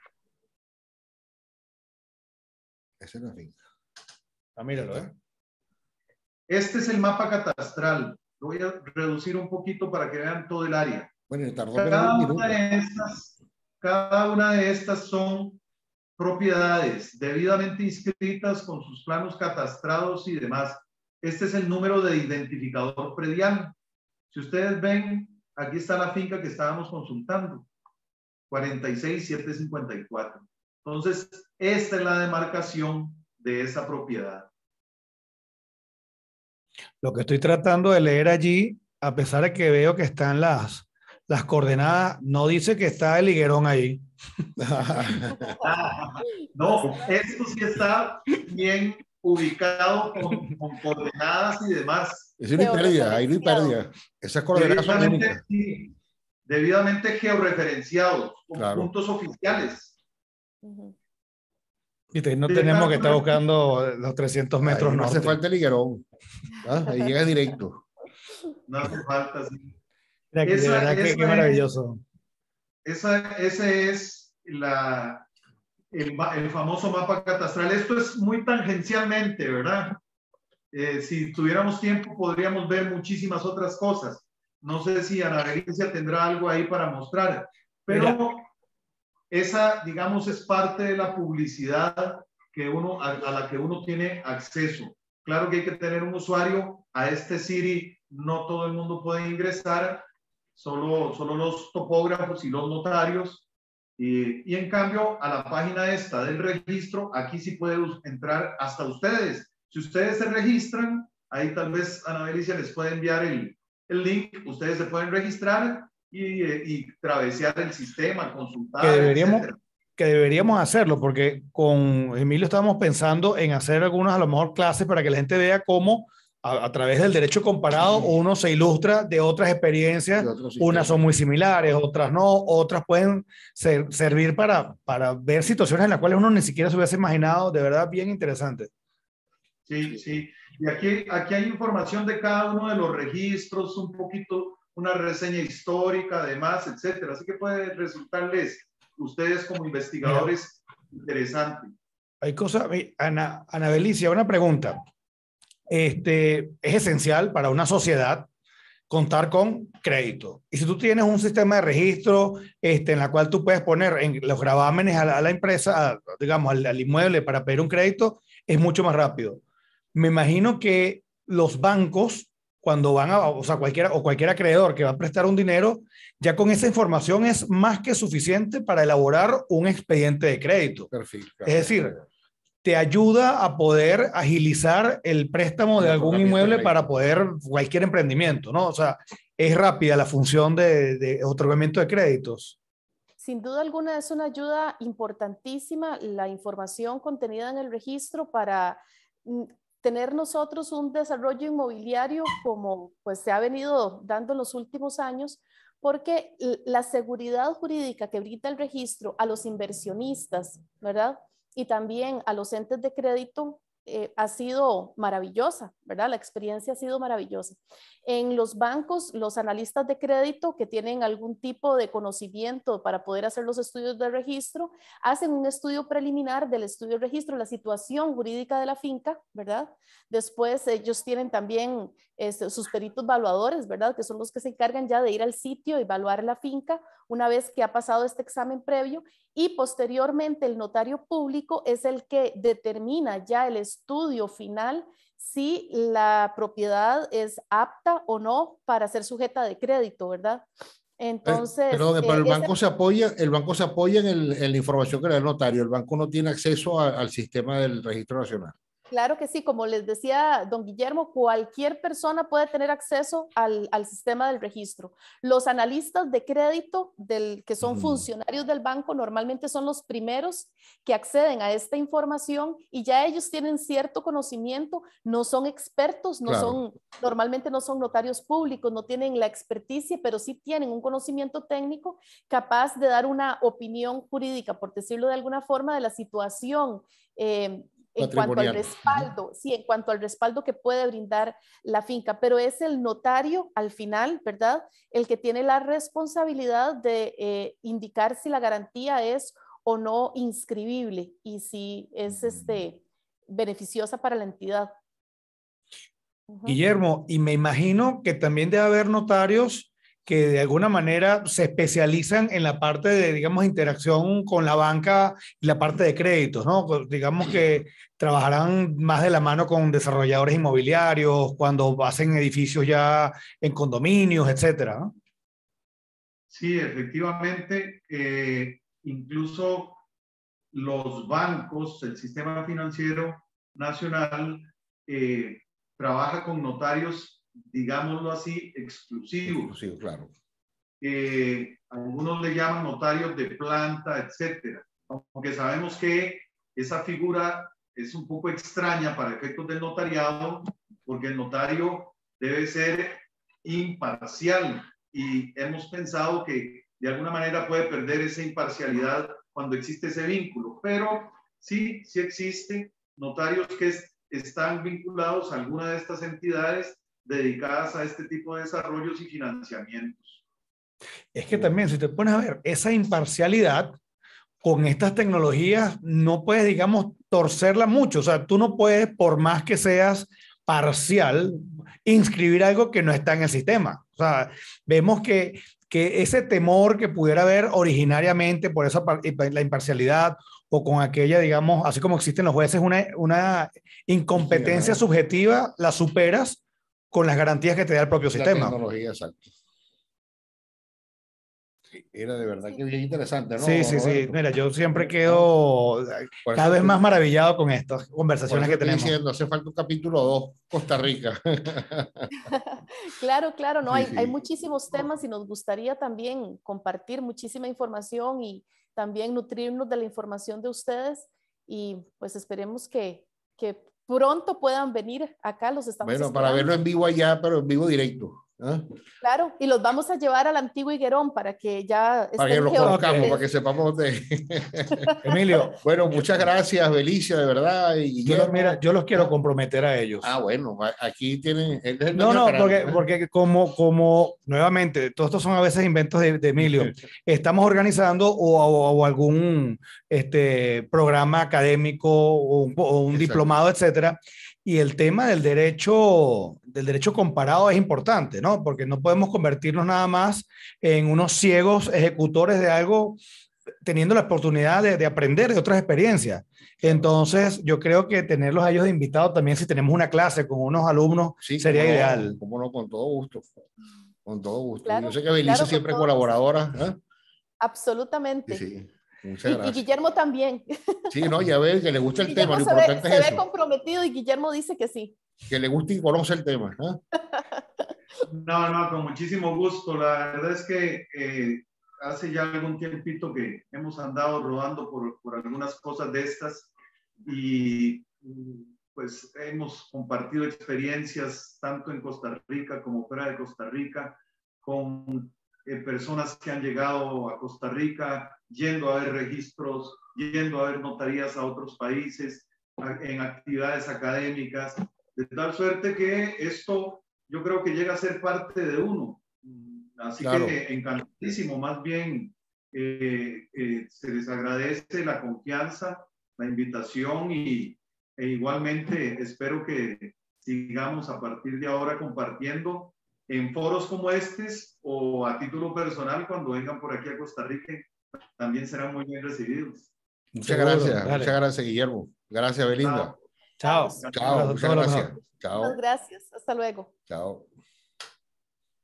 Esa es la finca. Ah, míralo, ¿eh? Este es el mapa catastral. Lo voy a reducir un poquito para que vean todo el área. Bueno, tardó cada una de estas son propiedades debidamente inscritas con sus planos catastrados y demás. Este es el número de identificador predial. Si ustedes ven, aquí está la finca que estábamos consultando, 46754. Entonces, esta es la demarcación de esa propiedad. Lo que estoy tratando de leer allí, a pesar de que veo que están las coordenadas, no dice que está el higuerón ahí. No, esto sí está bien ubicado con coordenadas y demás. Es una pérdida, ahí no hay pérdida. Esas coordenadas son únicas. Sí, debidamente georreferenciados, con Claro. puntos oficiales. Y no tenemos que estar buscando los 300 metros Ahí no norte. hace falta el higuerón. Ahí llega directo. No hace falta, sí. Mira, de verdad que qué maravilloso. Ese es el famoso mapa catastral. Esto es muy tangencialmente, ¿verdad? Si tuviéramos tiempo podríamos ver muchísimas otras cosas. No sé si Ana Belicia tendrá algo ahí para mostrar, pero esa, digamos, es parte de la publicidad que a la que uno tiene acceso. Claro que hay que tener un usuario. A este Siri no todo el mundo puede ingresar, solo los topógrafos y los notarios. Y en cambio, a la página esta del registro, aquí sí puede entrar hasta ustedes. Si ustedes se registran, ahí tal vez Ana Belicia les puede enviar el link, ustedes se pueden registrar y travesear el sistema, consultar, que deberíamos hacerlo, porque con Emilio estábamos pensando en hacer algunas, a lo mejor, clases para que la gente vea cómo a través del derecho comparado uno se ilustra de otras experiencias, unas son muy similares, otras no, otras pueden servir para ver situaciones en las cuales uno ni siquiera se hubiese imaginado. De verdad, bien interesante. Sí, sí. Y aquí hay información de cada uno de los registros, un poquito, una reseña histórica, además, etcétera. Así que puede resultarles ustedes como investigadores interesante. Hay cosas, Ana Belicia, una pregunta. Es esencial para una sociedad contar con crédito. Y si tú tienes un sistema de registro en la cual tú puedes poner en los gravámenes a la empresa, digamos, al inmueble para pedir un crédito, es mucho más rápido. Me imagino que los bancos, cuando van o sea, cualquier acreedor que va a prestar un dinero, ya con esa información es más que suficiente para elaborar un expediente de crédito. Perfecto. Es decir, te ayuda a poder agilizar el préstamo de algún inmueble para poder cualquier emprendimiento, ¿no? O sea, es rápida la función de otorgamiento de créditos. Sin duda alguna es una ayuda importantísima la información contenida en el registro para tener nosotros un desarrollo inmobiliario como pues se ha venido dando en los últimos años, porque la seguridad jurídica que brinda el registro a los inversionistas, ¿verdad? Y también a los entes de crédito ha sido maravillosa, ¿verdad? La experiencia ha sido maravillosa. En los bancos, los analistas de crédito que tienen algún tipo de conocimiento para poder hacer los estudios de registro, hacen un estudio preliminar del estudio de registro, la situación jurídica de la finca, ¿verdad? Después ellos tienen también sus peritos evaluadores, ¿verdad? Que son los que se encargan ya de ir al sitio y evaluar la finca una vez que ha pasado este examen previo, y posteriormente el notario público es el que determina ya el estudio final si la propiedad es apta o no para ser sujeta de crédito, ¿verdad? Entonces, pero el banco se apoya, en la información que le da el notario. El banco no tiene acceso al sistema del registro nacional. claro que sí, como les decía don Guillermo, cualquier persona puede tener acceso al sistema del registro. Los analistas de crédito que son funcionarios del banco normalmente son los primeros que acceden a esta información y ya ellos tienen cierto conocimiento, no son expertos, normalmente no son notarios públicos, no tienen la experticia, pero sí tienen un conocimiento técnico capaz de dar una opinión jurídica, por decirlo de alguna forma, de la situación en cuanto al respaldo, sí, en cuanto al respaldo que puede brindar la finca, pero es el notario al final, ¿verdad? El que tiene la responsabilidad de indicar si la garantía es o no inscribible y si es beneficiosa para la entidad. Guillermo, y me imagino que también debe haber notarios que de alguna manera se especializan en la parte de, digamos, interacción con la banca y la parte de créditos, ¿no? Digamos que trabajarán más de la mano con desarrolladores inmobiliarios cuando hacen edificios ya en condominios, etcétera, ¿no? Sí, efectivamente, incluso los bancos, el sistema financiero nacional, trabaja con notarios, digámoslo así, exclusivos. Sí, claro. Algunos le llaman notarios de planta, etcétera. Aunque sabemos que esa figura es un poco extraña para efectos del notariado, porque el notario debe ser imparcial y hemos pensado que de alguna manera puede perder esa imparcialidad cuando existe ese vínculo, pero sí existen notarios que están vinculados a alguna de estas entidades dedicadas a este tipo de desarrollos y financiamientos. Es que también, si te pones a ver, esa imparcialidad con estas tecnologías no puedes, digamos, torcerla mucho. O sea, tú no puedes, por más que seas parcial, inscribir algo que no está en el sistema. O sea, vemos que ese temor que pudiera haber originariamente por esa la imparcialidad o con aquella, digamos, así como existen los jueces, una incompetencia subjetiva, la superas con las garantías que te da el propio sistema. La tecnología, exacto. Era de verdad que bien interesante, ¿no? Sí, sí, sí. Mira, yo siempre quedo cada vez más maravillado con estas conversaciones que tenemos. Diciendo, hace falta un capítulo 2, Costa Rica. Claro, claro, no, Sí, hay muchísimos temas y nos gustaría también compartir muchísima información y también nutrirnos de la información de ustedes y pues esperemos que pronto puedan venir acá, los estamos esperando. Para verlo en vivo allá, pero en vivo directo. Claro, y los vamos a llevar al Antiguo Higuerón para que ya para que lo conozcamos, para que sepamos de Emilio. Bueno, muchas gracias, Belicia, de verdad. Y yo los quiero comprometer a ellos. Bueno, aquí tienen. No, porque como nuevamente, todos estos son a veces inventos de Emilio. Estamos organizando o algún programa académico o un diplomado, etcétera. Y el tema del derecho comparado es importante, ¿no? Porque no podemos convertirnos nada más en unos ciegos ejecutores de algo, teniendo la oportunidad de aprender de otras experiencias. Entonces, yo creo que tenerlos a ellos de invitados también, si tenemos una clase con unos alumnos, sería ideal. Cómo no, con todo gusto. Con todo gusto. Claro, yo sé que Belicia siempre colaboradora. Absolutamente. Sí. Muchas gracias. Y Guillermo también. Sí, no, ya ve que le gusta el tema. Lo importante es eso. Se ve comprometido y Guillermo dice que sí. Que le gusta y conoce el tema. No, con muchísimo gusto. La verdad es que hace ya algún tiempito que hemos andado rodando por algunas cosas de estas y pues hemos compartido experiencias tanto en Costa Rica como fuera de Costa Rica con personas que han llegado a Costa Rica yendo a ver registros, yendo a ver notarías a otros países en actividades académicas, de tal suerte que esto yo creo que llega a ser parte de uno. Así Claro. que encantadísimo, más bien se les agradece la confianza, la invitación e igualmente espero que sigamos a partir de ahora compartiendo en foros como estos o a título personal cuando vengan por aquí a Costa Rica, también serán muy bien recibidos. Muchas Seguro, gracias, dale. muchas gracias, Guillermo. Gracias, Belinda. Chao. Carlos, Chao, Todo muchas lo gracias. mejor. Chao, muchas gracias. Hasta luego. chao.